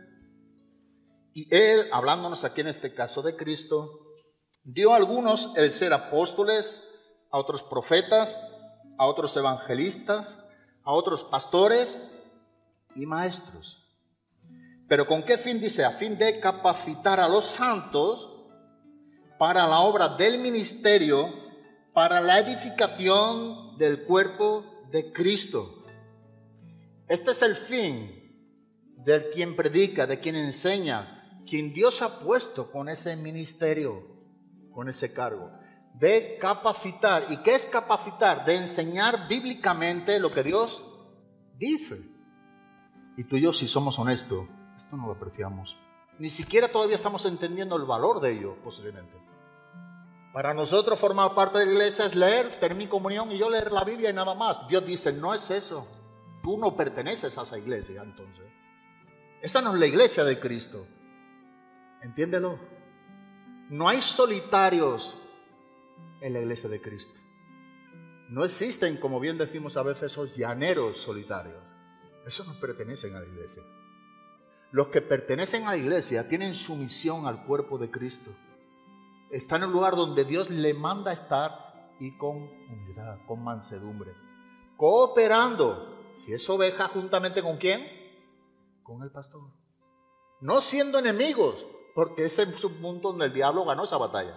Y Él, hablándonos aquí en este caso de Cristo, dio a algunos el ser apóstoles, a otros profetas, a otros evangelistas, a otros pastores y maestros. ¿Pero con qué fin? Dice, a fin de capacitar a los santos para la obra del ministerio, para la edificación del cuerpo de Cristo. Este es el fin de quien predica, de quien enseña, quien Dios ha puesto con ese ministerio, con ese cargo, de capacitar. ¿Y qué es capacitar? De enseñar bíblicamente lo que Dios dice. Y tú y yo, si somos honestos, esto no lo apreciamos. Ni siquiera todavía estamos entendiendo el valor de ello, posiblemente. Para nosotros formar parte de la iglesia es leer, tener mi comunión y yo leer la Biblia y nada más. Dios dice, no es eso. Tú no perteneces a esa iglesia, entonces. Esa no es la iglesia de Cristo. Entiéndelo. No hay solitarios en la iglesia de Cristo. No existen, como bien decimos a veces, esos llaneros solitarios. Esos no pertenecen a la iglesia. Los que pertenecen a la iglesia tienen sumisión al cuerpo de Cristo. Están en el lugar donde Dios le manda estar y con humildad, con mansedumbre, cooperando si es oveja, juntamente ¿con quién? Con el pastor. No siendo enemigos, porque ese es un punto donde el diablo ganó esa batalla.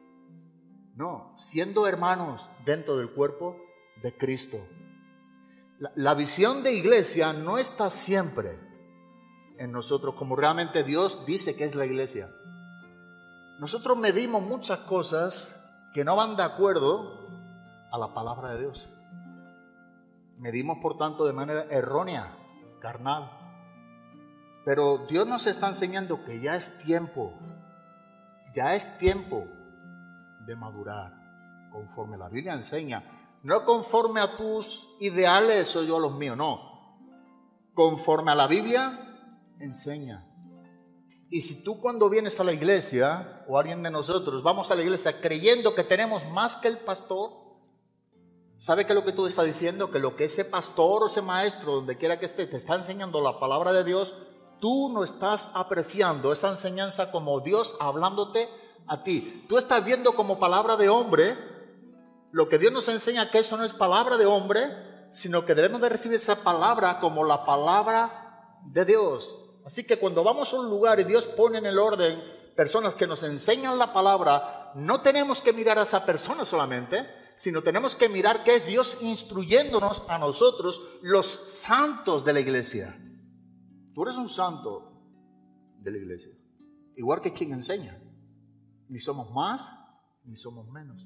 No, siendo hermanos dentro del cuerpo de Cristo. La, la visión de iglesia no está siempre en nosotros como realmente Dios dice que es la iglesia. Nosotros medimos muchas cosas que no van de acuerdo a la palabra de Dios. Medimos, por tanto, de manera errónea, carnal. Pero Dios nos está enseñando que ya es tiempo, ya es tiempo de madurar, conforme la Biblia enseña. No conforme a tus ideales o yo a los míos, no. Conforme a la Biblia enseña. Y si tú cuando vienes a la iglesia, o alguien de nosotros, vamos a la iglesia creyendo que tenemos más que el pastor, ¿sabe qué es lo que tú estás diciendo? Que lo que ese pastor o ese maestro, donde quiera que esté, te está enseñando la palabra de Dios, tú no estás apreciando esa enseñanza como Dios hablándote a ti. Tú estás viendo como palabra de hombre, lo que Dios nos enseña que eso no es palabra de hombre, sino que debemos de recibir esa palabra como la palabra de Dios. Así que cuando vamos a un lugar y Dios pone en el orden personas que nos enseñan la palabra, no tenemos que mirar a esa persona solamente, sino tenemos que mirar que es Dios instruyéndonos a nosotros, los santos de la iglesia. Tú eres un santo de la iglesia, igual que quien enseña. Ni somos más, ni somos menos.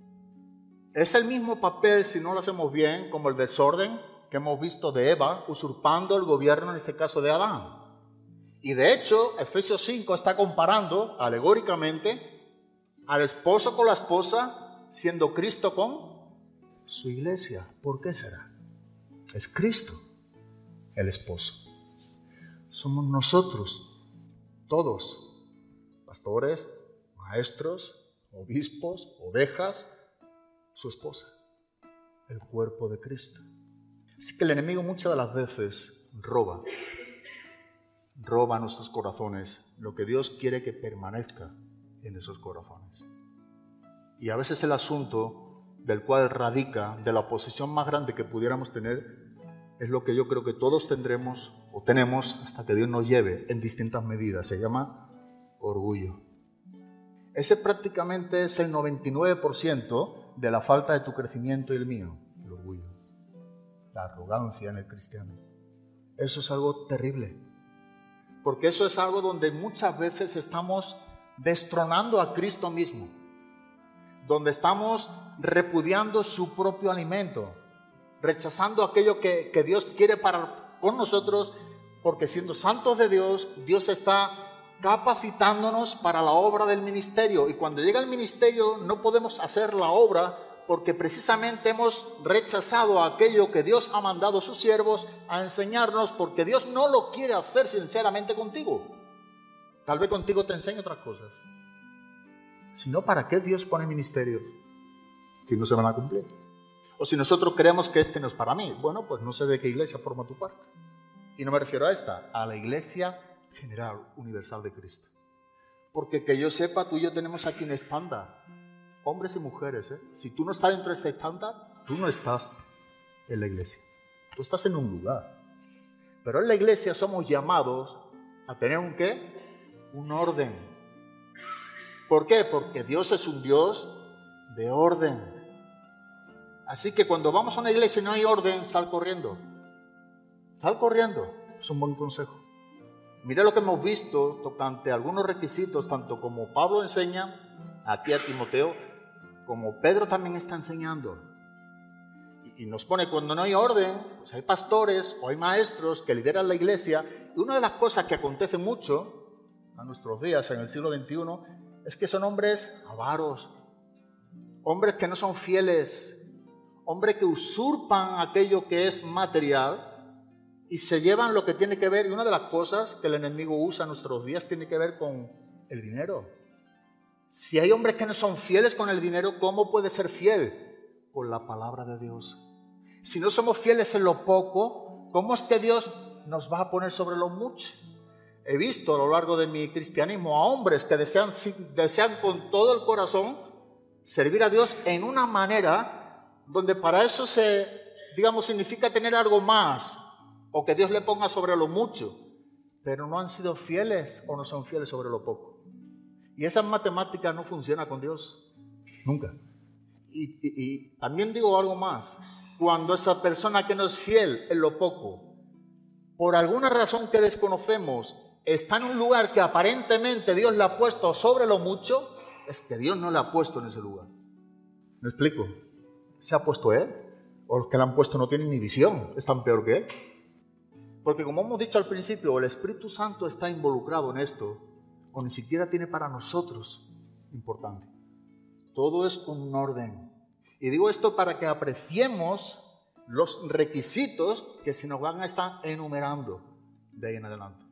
Es el mismo papel, si no lo hacemos bien, como el desorden que hemos visto de Eva, usurpando el gobierno, en este caso de Adán. Y de hecho, Efesios cinco está comparando alegóricamente al esposo con la esposa, siendo Cristo con su iglesia. ¿Por qué será? Es Cristo el esposo. Somos nosotros, todos, pastores, maestros, obispos, ovejas, su esposa, el cuerpo de Cristo. Así que el enemigo muchas de las veces roba, roba a nuestros corazones lo que Dios quiere que permanezca en esos corazones. Y a veces el asunto del cual radica, de la oposición más grande que pudiéramos tener, es lo que yo creo que todos tendremos o tenemos hasta que Dios nos lleve en distintas medidas. Se llama orgullo. Ese prácticamente es el noventa y nueve por ciento de la falta de tu crecimiento y el mío, el orgullo, la arrogancia en el cristiano. Eso es algo terrible, porque eso es algo donde muchas veces estamos destronando a Cristo mismo, donde estamos repudiando su propio alimento, rechazando aquello que, que Dios quiere para con nosotros, porque siendo santos de Dios, Dios está capacitándonos para la obra del ministerio. Y cuando llega el ministerio no podemos hacer la obra porque precisamente hemos rechazado aquello que Dios ha mandado a sus siervos a enseñarnos, porque Dios no lo quiere hacer sinceramente contigo. Tal vez contigo te enseñe otras cosas. Si no, ¿para qué Dios pone ministerios si no se van a cumplir? O si nosotros creemos que este no es para mí, bueno, pues no sé de qué iglesia forma tu parte. Y no me refiero a esta, a la iglesia general, universal de Cristo. Porque que yo sepa, tú y yo tenemos aquí un estándar, hombres y mujeres, ¿eh? Si tú no estás dentro de este estándar, tú no estás en la iglesia. Tú estás en un lugar. Pero en la iglesia somos llamados a tener un ¿qué? Un orden. ¿Por qué? Porque Dios es un Dios de orden. Así que cuando vamos a una iglesia y no hay orden, sal corriendo. Sal corriendo. Es un buen consejo. Mira lo que hemos visto tocante algunos requisitos, tanto como Pablo enseña aquí a Timoteo, como Pedro también está enseñando. Y, y nos pone, cuando no hay orden, pues hay pastores o hay maestros que lideran la iglesia. Y una de las cosas que acontece mucho a nuestros días, en el siglo veintiuno, es que son hombres avaros, hombres que no son fieles, hombres que usurpan aquello que es material y se llevan lo que tiene que ver. Y una de las cosas que el enemigo usa en nuestros días tiene que ver con el dinero. Si hay hombres que no son fieles con el dinero, ¿cómo puede ser fiel? Con la palabra de Dios. Si no somos fieles en lo poco, ¿cómo es que Dios nos va a poner sobre lo mucho? He visto a lo largo de mi cristianismo a hombres que desean, desean con todo el corazón servir a Dios en una manera donde para eso se digamos, significa tener algo más, o que Dios le ponga sobre lo mucho, pero no han sido fieles o no son fieles sobre lo poco. Y esa matemática no funciona con Dios, nunca. Y, y, y también digo algo más, cuando esa persona que no es fiel en lo poco, por alguna razón que desconocemos, está en un lugar que aparentemente Dios le ha puesto sobre lo mucho, es que Dios no le ha puesto en ese lugar. ¿Me explico? ¿Se ha puesto Él? ¿O los que le han puesto no tienen ni visión? ¿Están peor que Él? Porque como hemos dicho al principio, el Espíritu Santo está involucrado en esto, o ni siquiera tiene para nosotros importancia. Todo es con un orden. Y digo esto para que apreciemos los requisitos que se nos van a estar enumerando de ahí en adelante.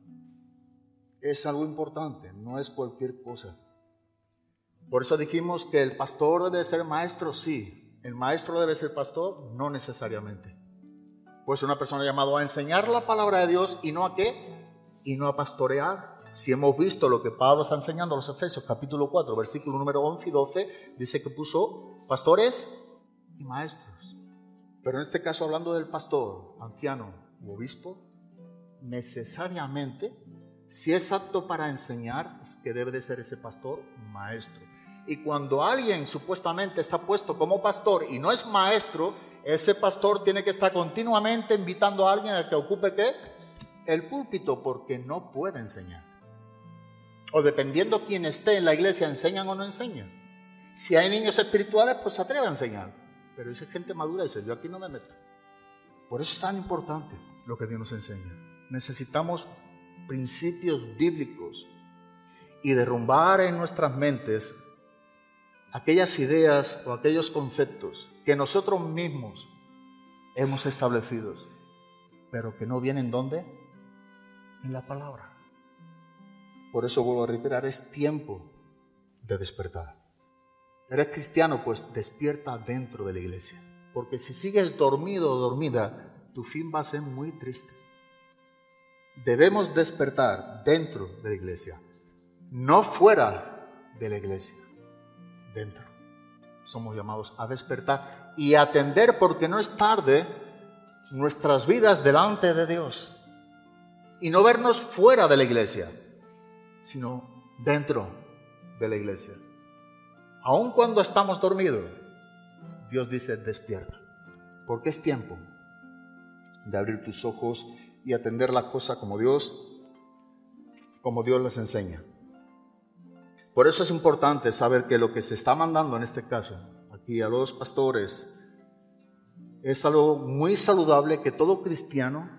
Es algo importante, no es cualquier cosa. Por eso dijimos que el pastor debe ser maestro, sí. El maestro debe ser pastor, no necesariamente. Pues una persona llamada a enseñar la palabra de Dios y no a qué, y no a pastorear. Si hemos visto lo que Pablo está enseñando a los Efesios, capítulo cuatro, versículo número once y doce, dice que puso pastores y maestros. Pero en este caso, hablando del pastor, anciano u obispo, necesariamente, si es apto para enseñar, es que debe de ser ese pastor maestro. Y cuando alguien supuestamente está puesto como pastor y no es maestro, ese pastor tiene que estar continuamente invitando a alguien a que ocupe ¿qué? El púlpito, porque no puede enseñar. O dependiendo quién esté en la iglesia, enseñan o no enseñan. Si hay niños espirituales, pues se atreve a enseñar. Pero si hay gente madura, dice, yo aquí no me meto. Por eso es tan importante lo que Dios nos enseña. Necesitamos principios bíblicos y derrumbar en nuestras mentes aquellas ideas o aquellos conceptos que nosotros mismos hemos establecido, pero que no vienen ¿dónde? En la palabra. Por eso vuelvo a reiterar, es tiempo de despertar. Eres cristiano, pues despierta dentro de la iglesia. Porque si sigues dormido o dormida, tu fin va a ser muy triste. Debemos despertar dentro de la iglesia, no fuera de la iglesia, dentro. Somos llamados a despertar y a atender, porque no es tarde, nuestras vidas delante de Dios. Y no vernos fuera de la iglesia, sino dentro de la iglesia. Aun cuando estamos dormidos, Dios dice despierta, porque es tiempo de abrir tus ojos y atender las cosas como Dios, como Dios les enseña. Por eso es importante saber que lo que se está mandando en este caso, aquí a los pastores, es algo muy saludable que todo cristiano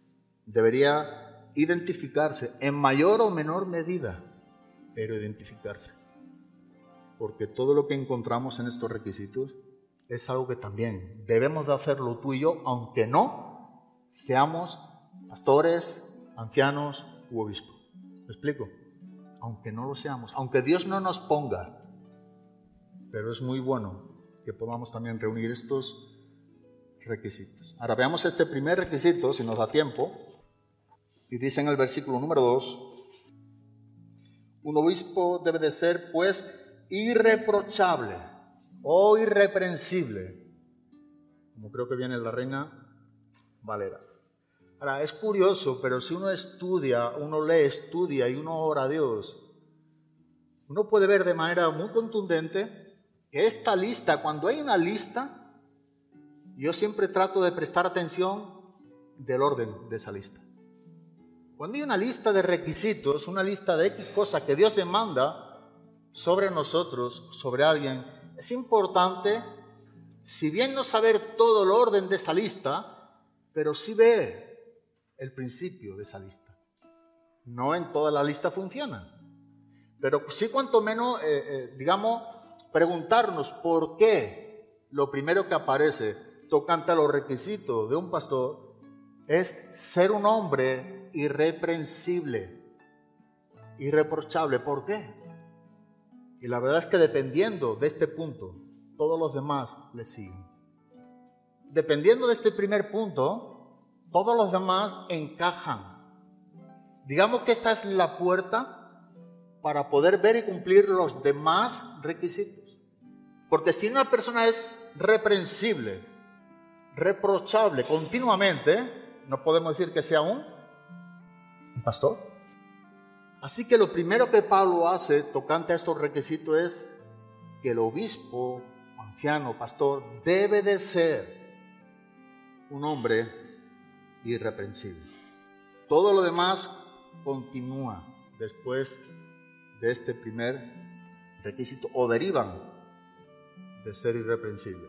debería identificarse en mayor o menor medida, pero identificarse. Porque todo lo que encontramos en estos requisitos es algo que también debemos de hacerlo tú y yo, aunque no seamos pastores, ancianos u obispos. ¿Me explico? Aunque no lo seamos, aunque Dios no nos ponga, pero es muy bueno que podamos también reunir estos requisitos. Ahora veamos este primer requisito, si nos da tiempo, y dice en el versículo número dos, un obispo debe de ser pues irreprochable o irreprensible, como creo que viene en la Reina Valera. Ahora, es curioso, pero si uno estudia, uno lee, estudia y uno ora a Dios, uno puede ver de manera muy contundente que esta lista, cuando hay una lista, yo siempre trato de prestar atención del orden de esa lista. Cuando hay una lista de requisitos, una lista de X cosas que Dios demanda sobre nosotros, sobre alguien, es importante, si bien no saber todo el orden de esa lista, pero sí ver el principio de esa lista. No en toda la lista funciona, pero sí cuanto menos, eh, eh, digamos, preguntarnos por qué lo primero que aparece tocante a los requisitos de un pastor es ser un hombre irreprensible, irreprochable. ¿Por qué? Y la verdad es que dependiendo de este punto, todos los demás le siguen. Dependiendo de este primer punto, todos los demás encajan. Digamos que esta es la puerta para poder ver y cumplir los demás requisitos. Porque si una persona es reprensible, reprochable continuamente, no podemos decir que sea un, un pastor. Así que lo primero que Pablo hace tocante a estos requisitos es que el obispo, anciano, pastor, debe de ser un hombre irreprensible. Todo lo demás continúa después de este primer requisito o derivan de ser irreprensible.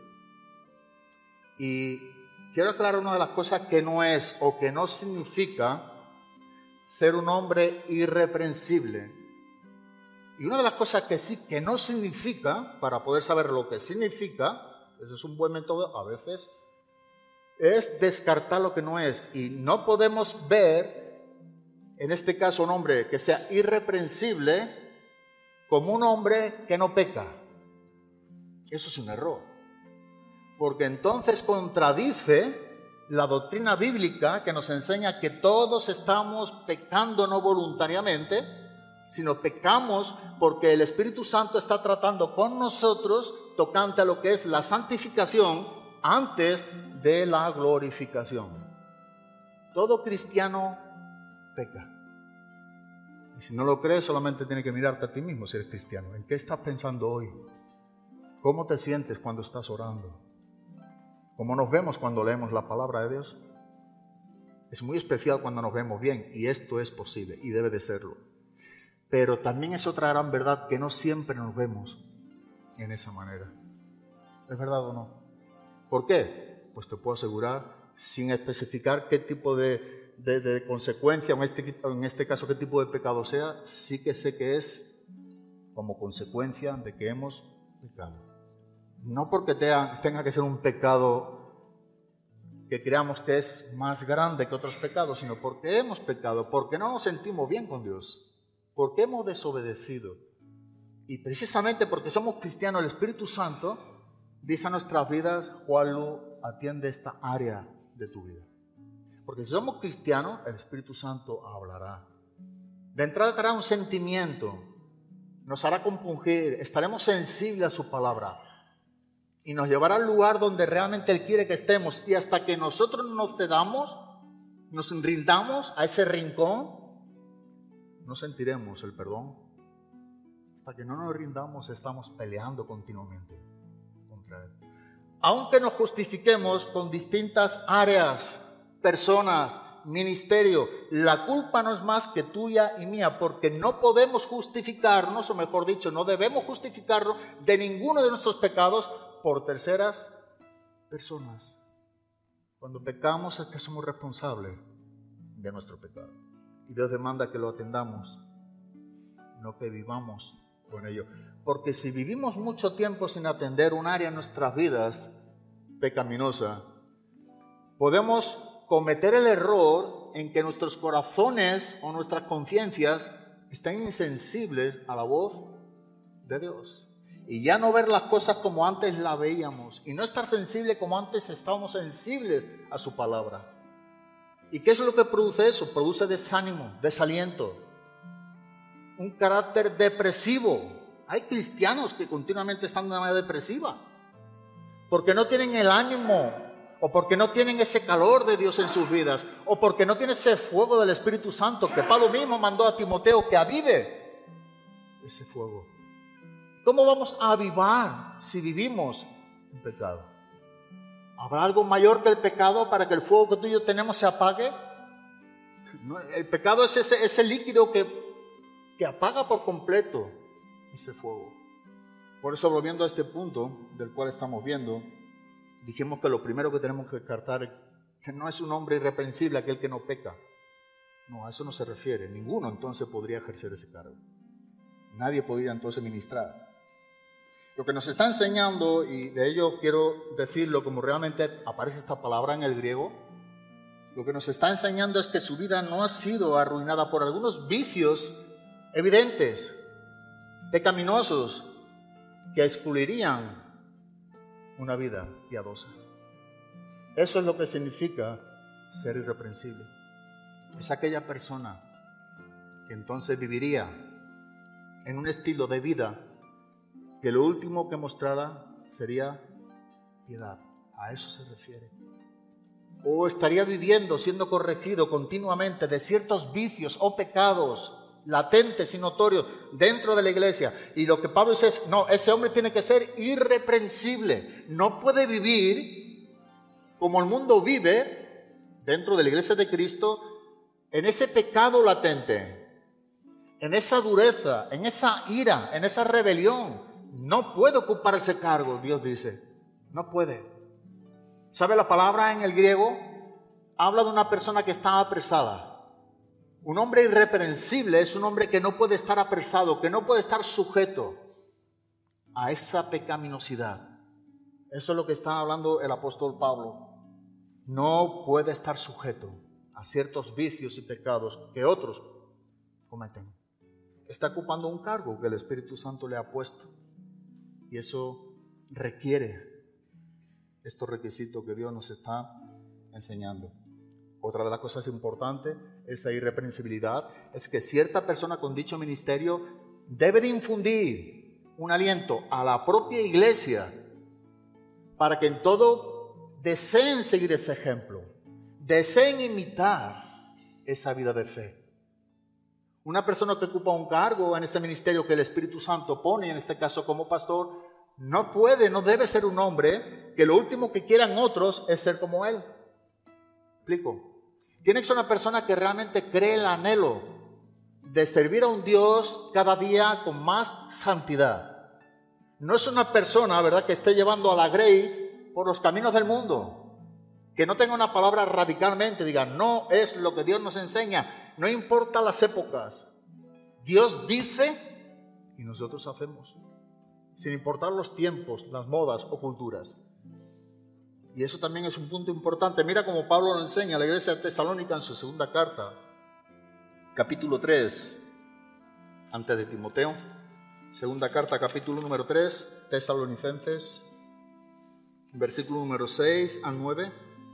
Y quiero aclarar una de las cosas que no es o que no significa ser un hombre irreprensible. Y una de las cosas que sí que no significa, para poder saber lo que significa, eso es un buen método a veces, es descartar lo que no es. Y no podemos ver, en este caso, un hombre que sea irreprensible como un hombre que no peca. Eso es un error. Porque entonces contradice la doctrina bíblica que nos enseña que todos estamos pecando no voluntariamente, sino pecamos porque el Espíritu Santo está tratando con nosotros tocante a lo que es la santificación antes de la glorificación. Todo cristiano peca. Y si no lo crees, solamente tienes que mirarte a ti mismo si eres cristiano. ¿En qué estás pensando hoy? ¿Cómo te sientes cuando estás orando? ¿Cómo nos vemos cuando leemos la palabra de Dios? Es muy especial cuando nos vemos bien, y esto es posible y debe de serlo. Pero también es otra gran verdad que no siempre nos vemos en esa manera. ¿Es verdad o no? ¿Por qué? Pues te puedo asegurar, sin especificar qué tipo de, de, de consecuencia, o en este, en este caso qué tipo de pecado sea, sí que sé que es como consecuencia de que hemos pecado. No porque tenga, tenga que ser un pecado que creamos que es más grande que otros pecados, sino porque hemos pecado, porque no nos sentimos bien con Dios, porque hemos desobedecido. Y precisamente porque somos cristianos, el Espíritu Santo dice a nuestras vidas: Juanlu, atiende esta área de tu vida. Porque si somos cristianos, el Espíritu Santo hablará. De entrada traerá un sentimiento, nos hará compungir, estaremos sensibles a su palabra y nos llevará al lugar donde realmente Él quiere que estemos. Y hasta que nosotros nos cedamos, nos rindamos a ese rincón, no sentiremos el perdón. Hasta que no nos rindamos, estamos peleando continuamente contra Él. Aunque nos justifiquemos con distintas áreas, personas, ministerio, la culpa no es más que tuya y mía, porque no podemos justificarnos, o mejor dicho, no debemos justificarnos de ninguno de nuestros pecados por terceras personas. Cuando pecamos es que somos responsables de nuestro pecado. Y Dios demanda que lo atendamos, no que vivamos con ello. Porque si vivimos mucho tiempo sin atender un área en nuestras vidas pecaminosa, podemos cometer el error en que nuestros corazones o nuestras conciencias estén insensibles a la voz de Dios. Y ya no ver las cosas como antes la veíamos. Y no estar sensible como antes estábamos sensibles a su palabra. ¿Y qué es lo que produce eso? Produce desánimo, desaliento, un carácter depresivo. Hay cristianos que continuamente están de una manera depresiva porque no tienen el ánimo, o porque no tienen ese calor de Dios en sus vidas, o porque no tienen ese fuego del Espíritu Santo que Pablo mismo mandó a Timoteo que avive ese fuego. ¿Cómo vamos a avivar si vivimos en pecado? ¿Habrá algo mayor que el pecado para que el fuego que tú y yo tenemos se apague? No, el pecado es ese, ese líquido que, que apaga por completo ese fuego. Por eso, volviendo a este punto del cual estamos viendo, dijimos que lo primero que tenemos que descartar es que no es un hombre irreprensible aquel que no peca. No, a eso no se refiere. Ninguno entonces podría ejercer ese cargo. Nadie podría entonces ministrar. Lo que nos está enseñando, y de ello quiero decirlo como realmente aparece esta palabra en el griego, lo que nos está enseñando es que su vida no ha sido arruinada por algunos vicios evidentes, pecaminosos, que excluirían una vida piadosa. Eso es lo que significa ser irreprensible. Es aquella persona que entonces viviría en un estilo de vida que lo último que mostrara sería piedad, A eso se refiere. O estaría viviendo, siendo corregido continuamente de ciertos vicios o pecados latentes y notorios dentro de la iglesia. Y lo que Pablo dice es, no, ese hombre tiene que ser irreprensible. No puede vivir como el mundo vive dentro de la iglesia de Cristo, en ese pecado latente, en esa dureza, en esa ira, en esa rebelión. No puede ocupar ese cargo, Dios dice. No puede. ¿Sabe la palabra en el griego? Habla de una persona que está apresada. Un hombre irreprensible es un hombre que no puede estar apresado, que no puede estar sujeto a esa pecaminosidad. Eso es lo que está hablando el apóstol Pablo. No puede estar sujeto a ciertos vicios y pecados que otros cometen. Está ocupando un cargo que el Espíritu Santo le ha puesto. Y eso requiere estos requisitos que Dios nos está enseñando. Otra de las cosas importantes, esa irreprensibilidad, es que cierta persona con dicho ministerio debe de infundir un aliento a la propia iglesia para que en todo deseen seguir ese ejemplo, deseen imitar esa vida de fe. Una persona que ocupa un cargo en este ministerio que el Espíritu Santo pone, en este caso como pastor, no puede, no debe ser un hombre que lo último que quieran otros es ser como él. ¿Explico? Tiene que ser una persona que realmente cree el anhelo de servir a un Dios cada día con más santidad. No es una persona, ¿verdad?, que esté llevando a la grey por los caminos del mundo, que no tenga una palabra radicalmente, diga, no es lo que Dios nos enseña, no importa las épocas. Dios dice y nosotros hacemos, sin importar los tiempos, las modas o culturas. Y eso también es un punto importante. Mira cómo Pablo lo enseña a la iglesia de Tesalónica en su segunda carta, capítulo tres, antes de Timoteo. Segunda carta, capítulo número tres, Tesalonicenses, versículo número seis al nueve.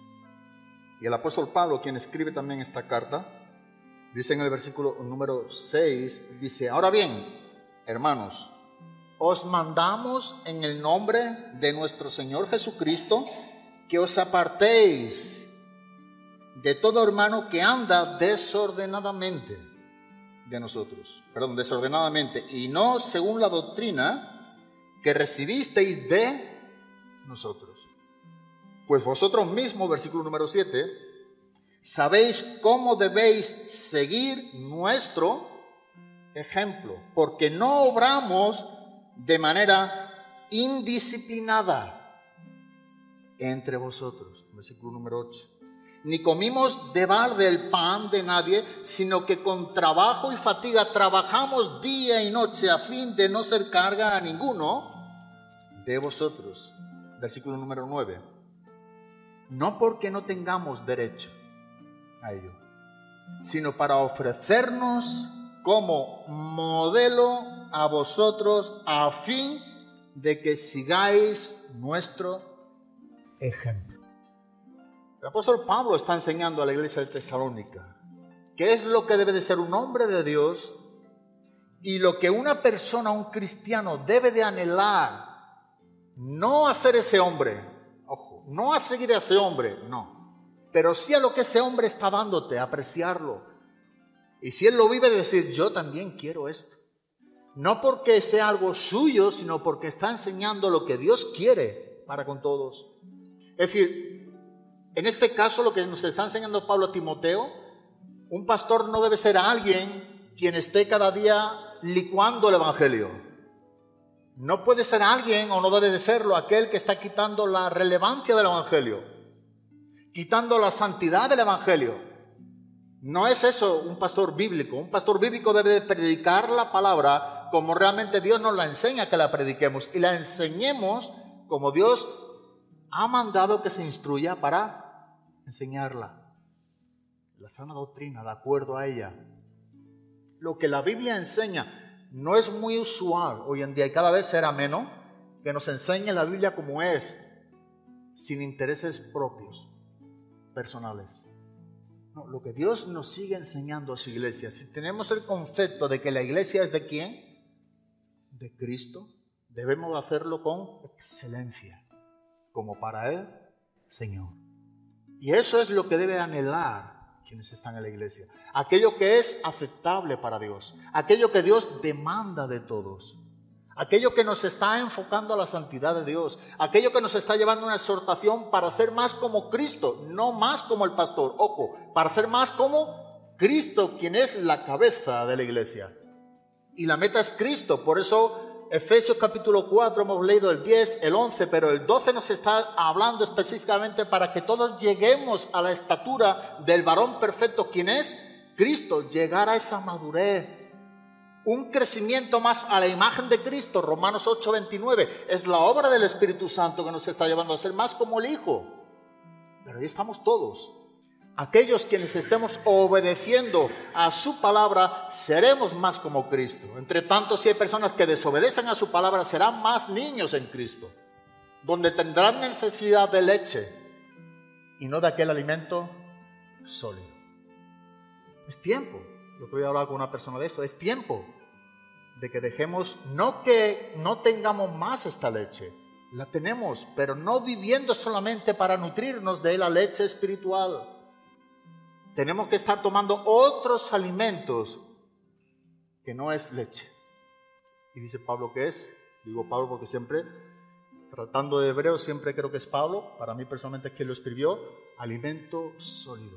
Y el apóstol Pablo, quien escribe también esta carta, dice en el versículo número seis, dice, ahora bien, hermanos, os mandamos en el nombre de nuestro Señor Jesucristo que os apartéis de todo hermano que anda desordenadamente de nosotros, perdón, desordenadamente, y no según la doctrina que recibisteis de nosotros. Pues vosotros mismos, versículo número siete, sabéis cómo debéis seguir nuestro ejemplo, porque no obramos de manera indisciplinada entre vosotros, versículo número ocho. Ni comimos de balde el pan de nadie, sino que con trabajo y fatiga trabajamos día y noche a fin de no ser carga a ninguno de vosotros. Versículo número nueve. No porque no tengamos derecho a ello, sino para ofrecernos como modelo a vosotros a fin de que sigáis nuestro ejemplo. El apóstol Pablo está enseñando a la iglesia de Tesalónica qué es lo que debe de ser un hombre de Dios y lo que una persona, un cristiano, debe de anhelar. No a ser ese hombre, ojo, no a seguir a ese hombre, no, pero sí a lo que ese hombre está dándote, apreciarlo. Y si él lo vive, decir, yo también quiero esto. No porque sea algo suyo, sino porque está enseñando lo que Dios quiere para con todos. Es decir, en este caso lo que nos está enseñando Pablo a Timoteo, un pastor no debe ser alguien quien esté cada día licuando el evangelio. No puede ser alguien, o no debe de serlo, aquel que está quitando la relevancia del evangelio, quitando la santidad del evangelio. No es eso un pastor bíblico. Un pastor bíblico debe de predicar la palabra como realmente Dios nos la enseña que la prediquemos, y la enseñemos como Dios ha mandado que se instruya para enseñarla. La sana doctrina, de acuerdo a ella. Lo que la Biblia enseña no es muy usual hoy en día, y cada vez será menos que nos enseñe la Biblia como es, sin intereses propios, personales. No, lo que Dios nos sigue enseñando a su iglesia, si tenemos el concepto de que la iglesia es de ¿quién? De Cristo, debemos hacerlo con excelencia, como para Él Señor. Y eso es lo que debe anhelar quienes están en la iglesia. Aquello que es aceptable para Dios. Aquello que Dios demanda de todos. Aquello que nos está enfocando a la santidad de Dios. Aquello que nos está llevando a una exhortación para ser más como Cristo, no más como el pastor. Ojo, para ser más como Cristo, quien es la cabeza de la iglesia. Y la meta es Cristo. Por eso Efesios capítulo cuatro hemos leído el diez, el once, pero el doce nos está hablando específicamente para que todos lleguemos a la estatura del varón perfecto, quien es Cristo, llegar a esa madurez, un crecimiento más a la imagen de Cristo. Romanos ocho veintinueve, es la obra del Espíritu Santo que nos está llevando a ser más como el Hijo. Pero ahí estamos todos. Aquellos quienes estemos obedeciendo a su palabra, seremos más como Cristo. Entre tanto, si hay personas que desobedecen a su palabra, serán más niños en Cristo, donde tendrán necesidad de leche y no de aquel alimento sólido. Es tiempo. El otro día hablaba con una persona de eso. Es tiempo de que dejemos, no que no tengamos más esta leche, la tenemos, pero no viviendo solamente para nutrirnos de la leche espiritual. Tenemos que estar tomando otros alimentos que no es leche. Y dice Pablo que es, digo Pablo porque siempre, tratando de hebreo, siempre creo que es Pablo, para mí personalmente es quien lo escribió, alimento sólido.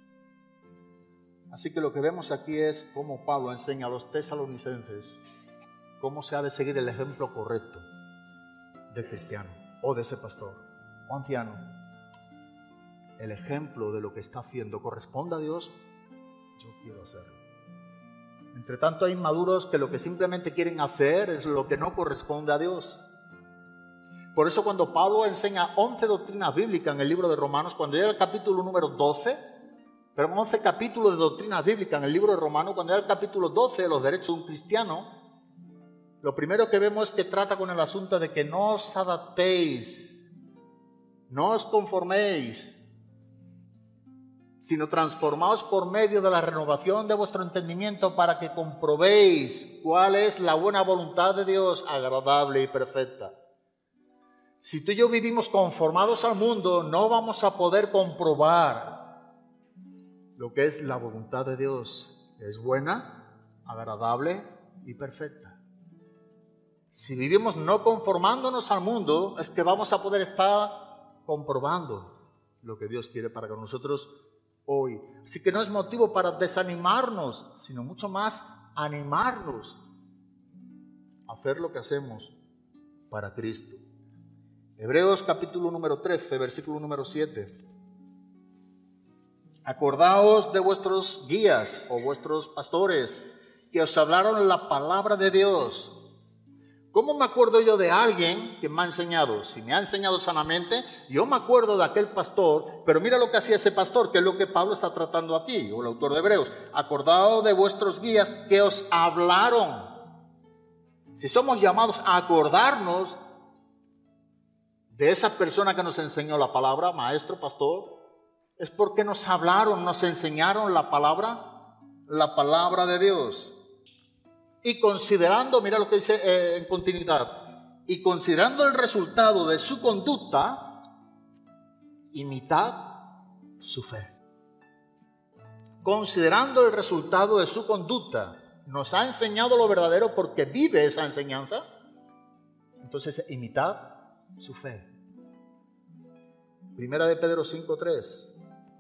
Así que lo que vemos aquí es cómo Pablo enseña a los tesalonicenses cómo se ha de seguir el ejemplo correcto del cristiano, o de ese pastor, o anciano. El ejemplo de lo que está haciendo corresponde a Dios, yo quiero hacerlo. Entre tanto, hay inmaduros que lo que simplemente quieren hacer es lo que no corresponde a Dios. Por eso cuando Pablo enseña once doctrinas bíblicas en el libro de Romanos, cuando llega al capítulo número doce, pero once capítulos de doctrinas bíblicas en el libro de Romanos, cuando llega al capítulo doce de los derechos de un cristiano, lo primero que vemos es que trata con el asunto de que no os adaptéis, no os conforméis, sino transformaos por medio de la renovación de vuestro entendimiento para que comprobéis cuál es la buena voluntad de Dios, agradable y perfecta. Si tú y yo vivimos conformados al mundo, no vamos a poder comprobar lo que es la voluntad de Dios. Es buena, agradable y perfecta. Si vivimos no conformándonos al mundo, es que vamos a poder estar comprobando lo que Dios quiere para nosotros hoy. Así que no es motivo para desanimarnos, sino mucho más animarnos a hacer lo que hacemos para Cristo. Hebreos capítulo número trece, versículo número siete. Acordaos de vuestros guías o vuestros pastores que os hablaron la palabra de Dios. ¿Cómo me acuerdo yo de alguien que me ha enseñado? Si me ha enseñado sanamente, yo me acuerdo de aquel pastor, pero mira lo que hacía ese pastor, que es lo que Pablo está tratando aquí, o el autor de Hebreos. Acordaos de vuestros guías que os hablaron. Si somos llamados a acordarnos de esa persona que nos enseñó la palabra, maestro, pastor, es porque nos hablaron, nos enseñaron la palabra, la palabra de Dios. Y considerando, mira lo que dice eh, en continuidad, y considerando el resultado de su conducta, imitad su fe. Considerando el resultado de su conducta, nos ha enseñado lo verdadero porque vive esa enseñanza, entonces imitad su fe. Primera de Pedro cinco tres.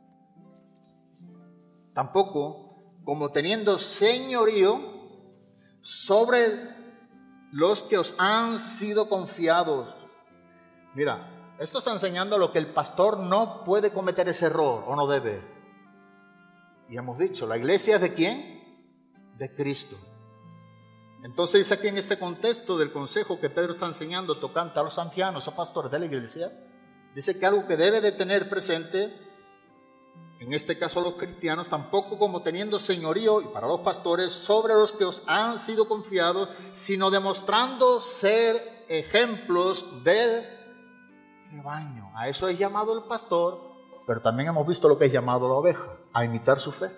Tampoco, como teniendo señorío sobre los que os han sido confiados. Mira, esto está enseñando lo que el pastor no puede cometer ese error o no debe. Y hemos dicho, ¿la iglesia es de quién? De Cristo. Entonces dice aquí en este contexto del consejo que Pedro está enseñando tocante a los ancianos o pastores de la iglesia, dice que algo que debe de tener presente, en este caso los cristianos, tampoco como teniendo señorío, y para los pastores, sobre los que os han sido confiados, sino demostrando ser ejemplos del rebaño. A eso es llamado el pastor, pero también hemos visto lo que es llamado la oveja, a imitar su fe,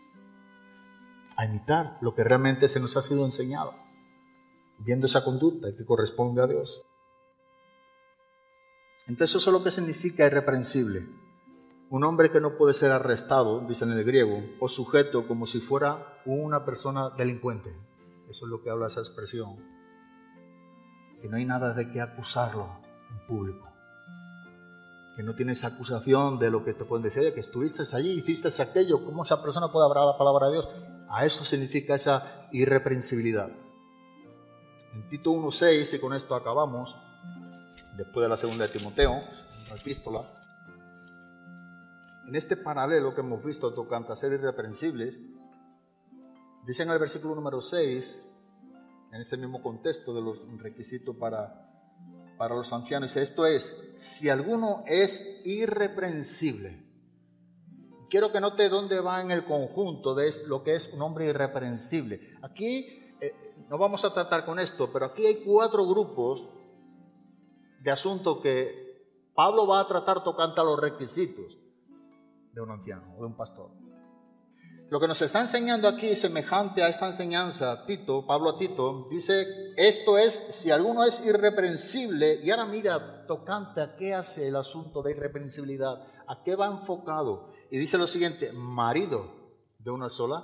a imitar lo que realmente se nos ha sido enseñado, viendo esa conducta que corresponde a Dios. Entonces eso es lo que significa irreprensible. Un hombre que no puede ser arrestado, dice en el griego, o sujeto como si fuera una persona delincuente. Eso es lo que habla esa expresión. Que no hay nada de qué acusarlo en público. Que no tienes acusación de lo que te pueden decir, oye, que estuviste allí, hiciste aquello, ¿cómo esa persona puede hablar la palabra de Dios? A eso significa esa irreprensibilidad. En Tito uno seis, y con esto acabamos, después de la segunda de Timoteo, la epístola, en este paralelo que hemos visto tocante a ser irreprensibles, dice en el versículo número seis, en este mismo contexto de los requisitos para, para los ancianos, esto es, si alguno es irreprensible. Quiero que note dónde va en el conjunto de lo que es un hombre irreprensible. Aquí eh, no vamos a tratar con esto, pero aquí hay cuatro grupos de asuntos que Pablo va a tratar tocante a los requisitos de un anciano o de un pastor. Lo que nos está enseñando aquí, semejante a esta enseñanza, Tito, Pablo a Tito, dice, esto es, si alguno es irreprensible, y ahora mira, tocante a qué hace el asunto de irreprensibilidad, a qué va enfocado, y dice lo siguiente, marido de una sola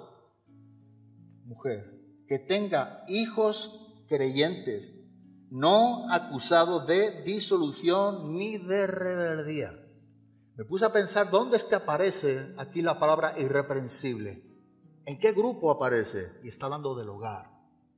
mujer, que tenga hijos creyentes, no acusado de disolución ni de rebeldía. Me puse a pensar, ¿dónde es que aparece aquí la palabra irreprensible? ¿En qué grupo aparece? Y está hablando del hogar.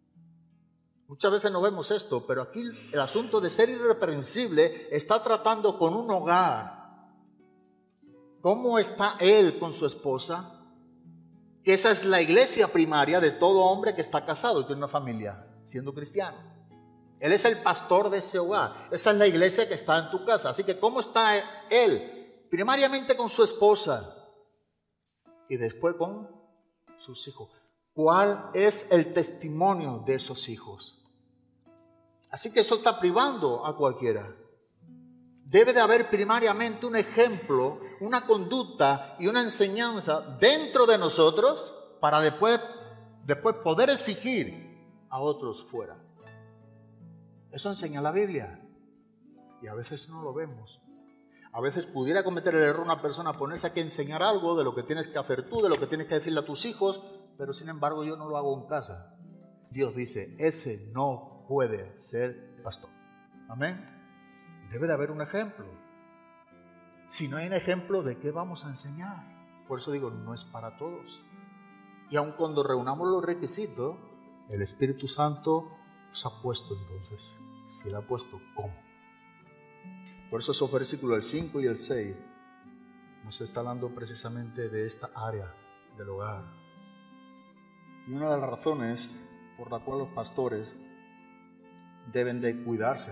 Muchas veces no vemos esto, pero aquí el asunto de ser irreprensible está tratando con un hogar. ¿Cómo está él con su esposa? Que esa es la iglesia primaria de todo hombre que está casado y tiene una familia, siendo cristiano. Él es el pastor de ese hogar. Esa es la iglesia que está en tu casa. Así que, ¿cómo está él? Primariamente con su esposa y después con sus hijos. ¿Cuál es el testimonio de esos hijos? Así que esto está privando a cualquiera. Debe de haber primariamente un ejemplo, una conducta y una enseñanza dentro de nosotros para después, después poder exigir a otros fuera. Eso enseña la Biblia y a veces no lo vemos. A veces pudiera cometer el error una persona ponerse aquí a enseñar algo de lo que tienes que hacer tú, de lo que tienes que decirle a tus hijos, pero sin embargo yo no lo hago en casa. Dios dice, ese no puede ser pastor. Amén. Debe de haber un ejemplo. Si no hay un ejemplo, ¿de qué vamos a enseñar? Por eso digo, no es para todos. Y aun cuando reunamos los requisitos, el Espíritu Santo os ha puesto entonces. Si Él ha puesto, ¿cómo? Por eso esos versículos, el cinco y el seis, nos está hablando precisamente de esta área del hogar. Y una de las razones por la cual los pastores deben de cuidarse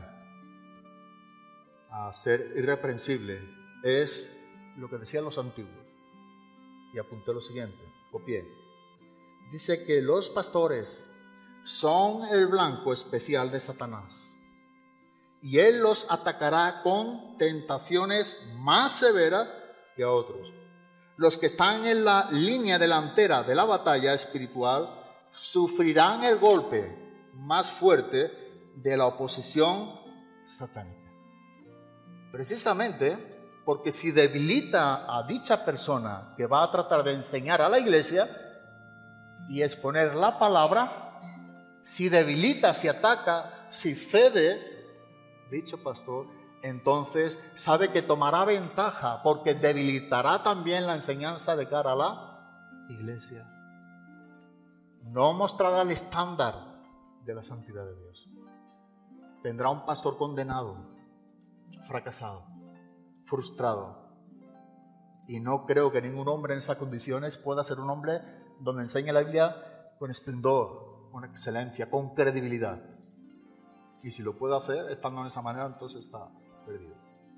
a ser irreprensible es lo que decían los antiguos. Y apunté lo siguiente, copié. Dice que los pastores son el blanco especial de Satanás. Y él los atacará con tentaciones más severas que a otros. Los que están en la línea delantera de la batalla espiritual sufrirán el golpe más fuerte de la oposición satánica. Precisamente porque si debilita a dicha persona que va a tratar de enseñar a la iglesia y exponer la palabra, si debilita, si ataca, si cede dicho pastor, entonces sabe que tomará ventaja porque debilitará también la enseñanza de cara a la iglesia. No mostrará el estándar de la santidad de Dios. Tendrá un pastor condenado, fracasado, frustrado. Y no creo que ningún hombre en esas condiciones pueda ser un hombre donde enseñe la Biblia con esplendor, con excelencia, con credibilidad. Y si lo puede hacer estando en esa manera, entonces está perdido.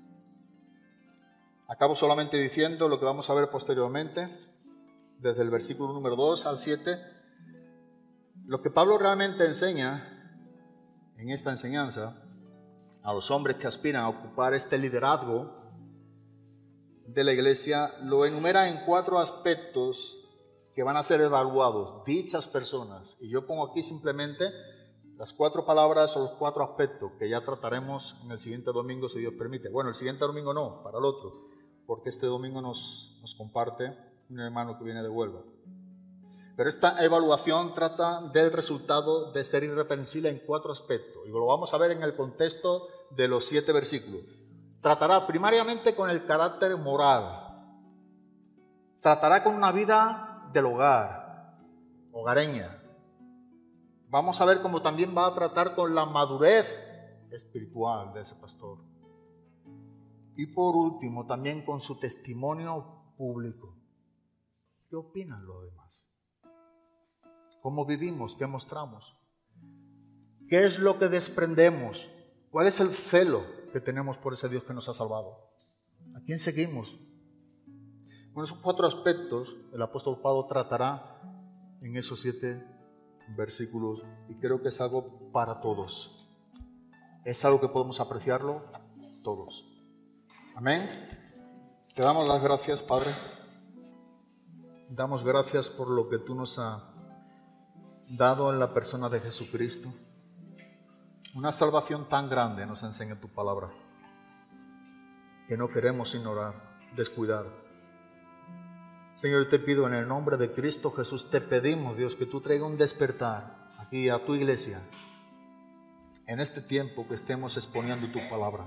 Acabo solamente diciendo lo que vamos a ver posteriormente, desde el versículo número dos al siete. Lo que Pablo realmente enseña en esta enseñanza a los hombres que aspiran a ocupar este liderazgo de la iglesia, lo enumera en cuatro aspectos que van a ser evaluados dichas personas. Y yo pongo aquí simplemente las cuatro palabras o los cuatro aspectos que ya trataremos en el siguiente domingo, si Dios permite. Bueno, el siguiente domingo no, para el otro, porque este domingo nos, nos comparte un hermano que viene de Huelva. Pero esta evaluación trata del resultado de ser irreprensible en cuatro aspectos, y lo vamos a ver en el contexto de los siete versículos. Tratará primariamente con el carácter moral, tratará con una vida del hogar, hogareña. Vamos a ver cómo también va a tratar con la madurez espiritual de ese pastor. Y por último, también con su testimonio público. ¿Qué opinan los demás? ¿Cómo vivimos? ¿Qué mostramos? ¿Qué es lo que desprendemos? ¿Cuál es el celo que tenemos por ese Dios que nos ha salvado? ¿A quién seguimos? Bueno, esos cuatro aspectos el apóstol Pablo tratará en esos siete versículos, y creo que es algo para todos. Es algo que podemos apreciarlo todos. Amén. Te damos las gracias, Padre. Damos gracias por lo que tú nos has dado en la persona de Jesucristo. Una salvación tan grande nos enseña tu palabra, que no queremos ignorar, descuidar. Señor, te pido en el nombre de Cristo Jesús, te pedimos, Dios, que tú traigas un despertar aquí a tu iglesia, en este tiempo que estemos exponiendo tu palabra.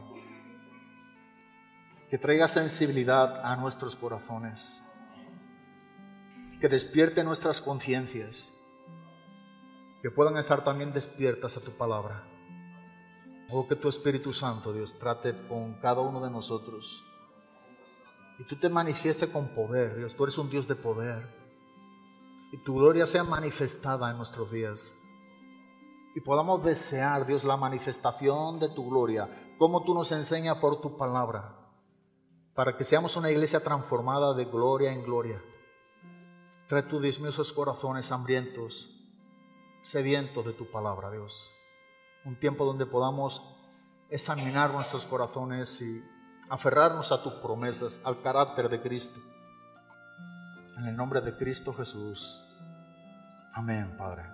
Que traiga sensibilidad a nuestros corazones, que despierte nuestras conciencias, que puedan estar también despiertas a tu palabra. Oh, que tu Espíritu Santo, Dios, trate con cada uno de nosotros. Y tú te manifiestes con poder, Dios. Tú eres un Dios de poder. Y tu gloria sea manifestada en nuestros días. Y podamos desear, Dios, la manifestación de tu gloria, como tú nos enseñas por tu palabra, para que seamos una iglesia transformada de gloria en gloria. Trae tú, Dios mío, esos corazones hambrientos, sedientos de tu palabra, Dios. Un tiempo donde podamos examinar nuestros corazones y aferrarnos a tus promesas, al carácter de Cristo. En el nombre de Cristo Jesús. Amén, Padre.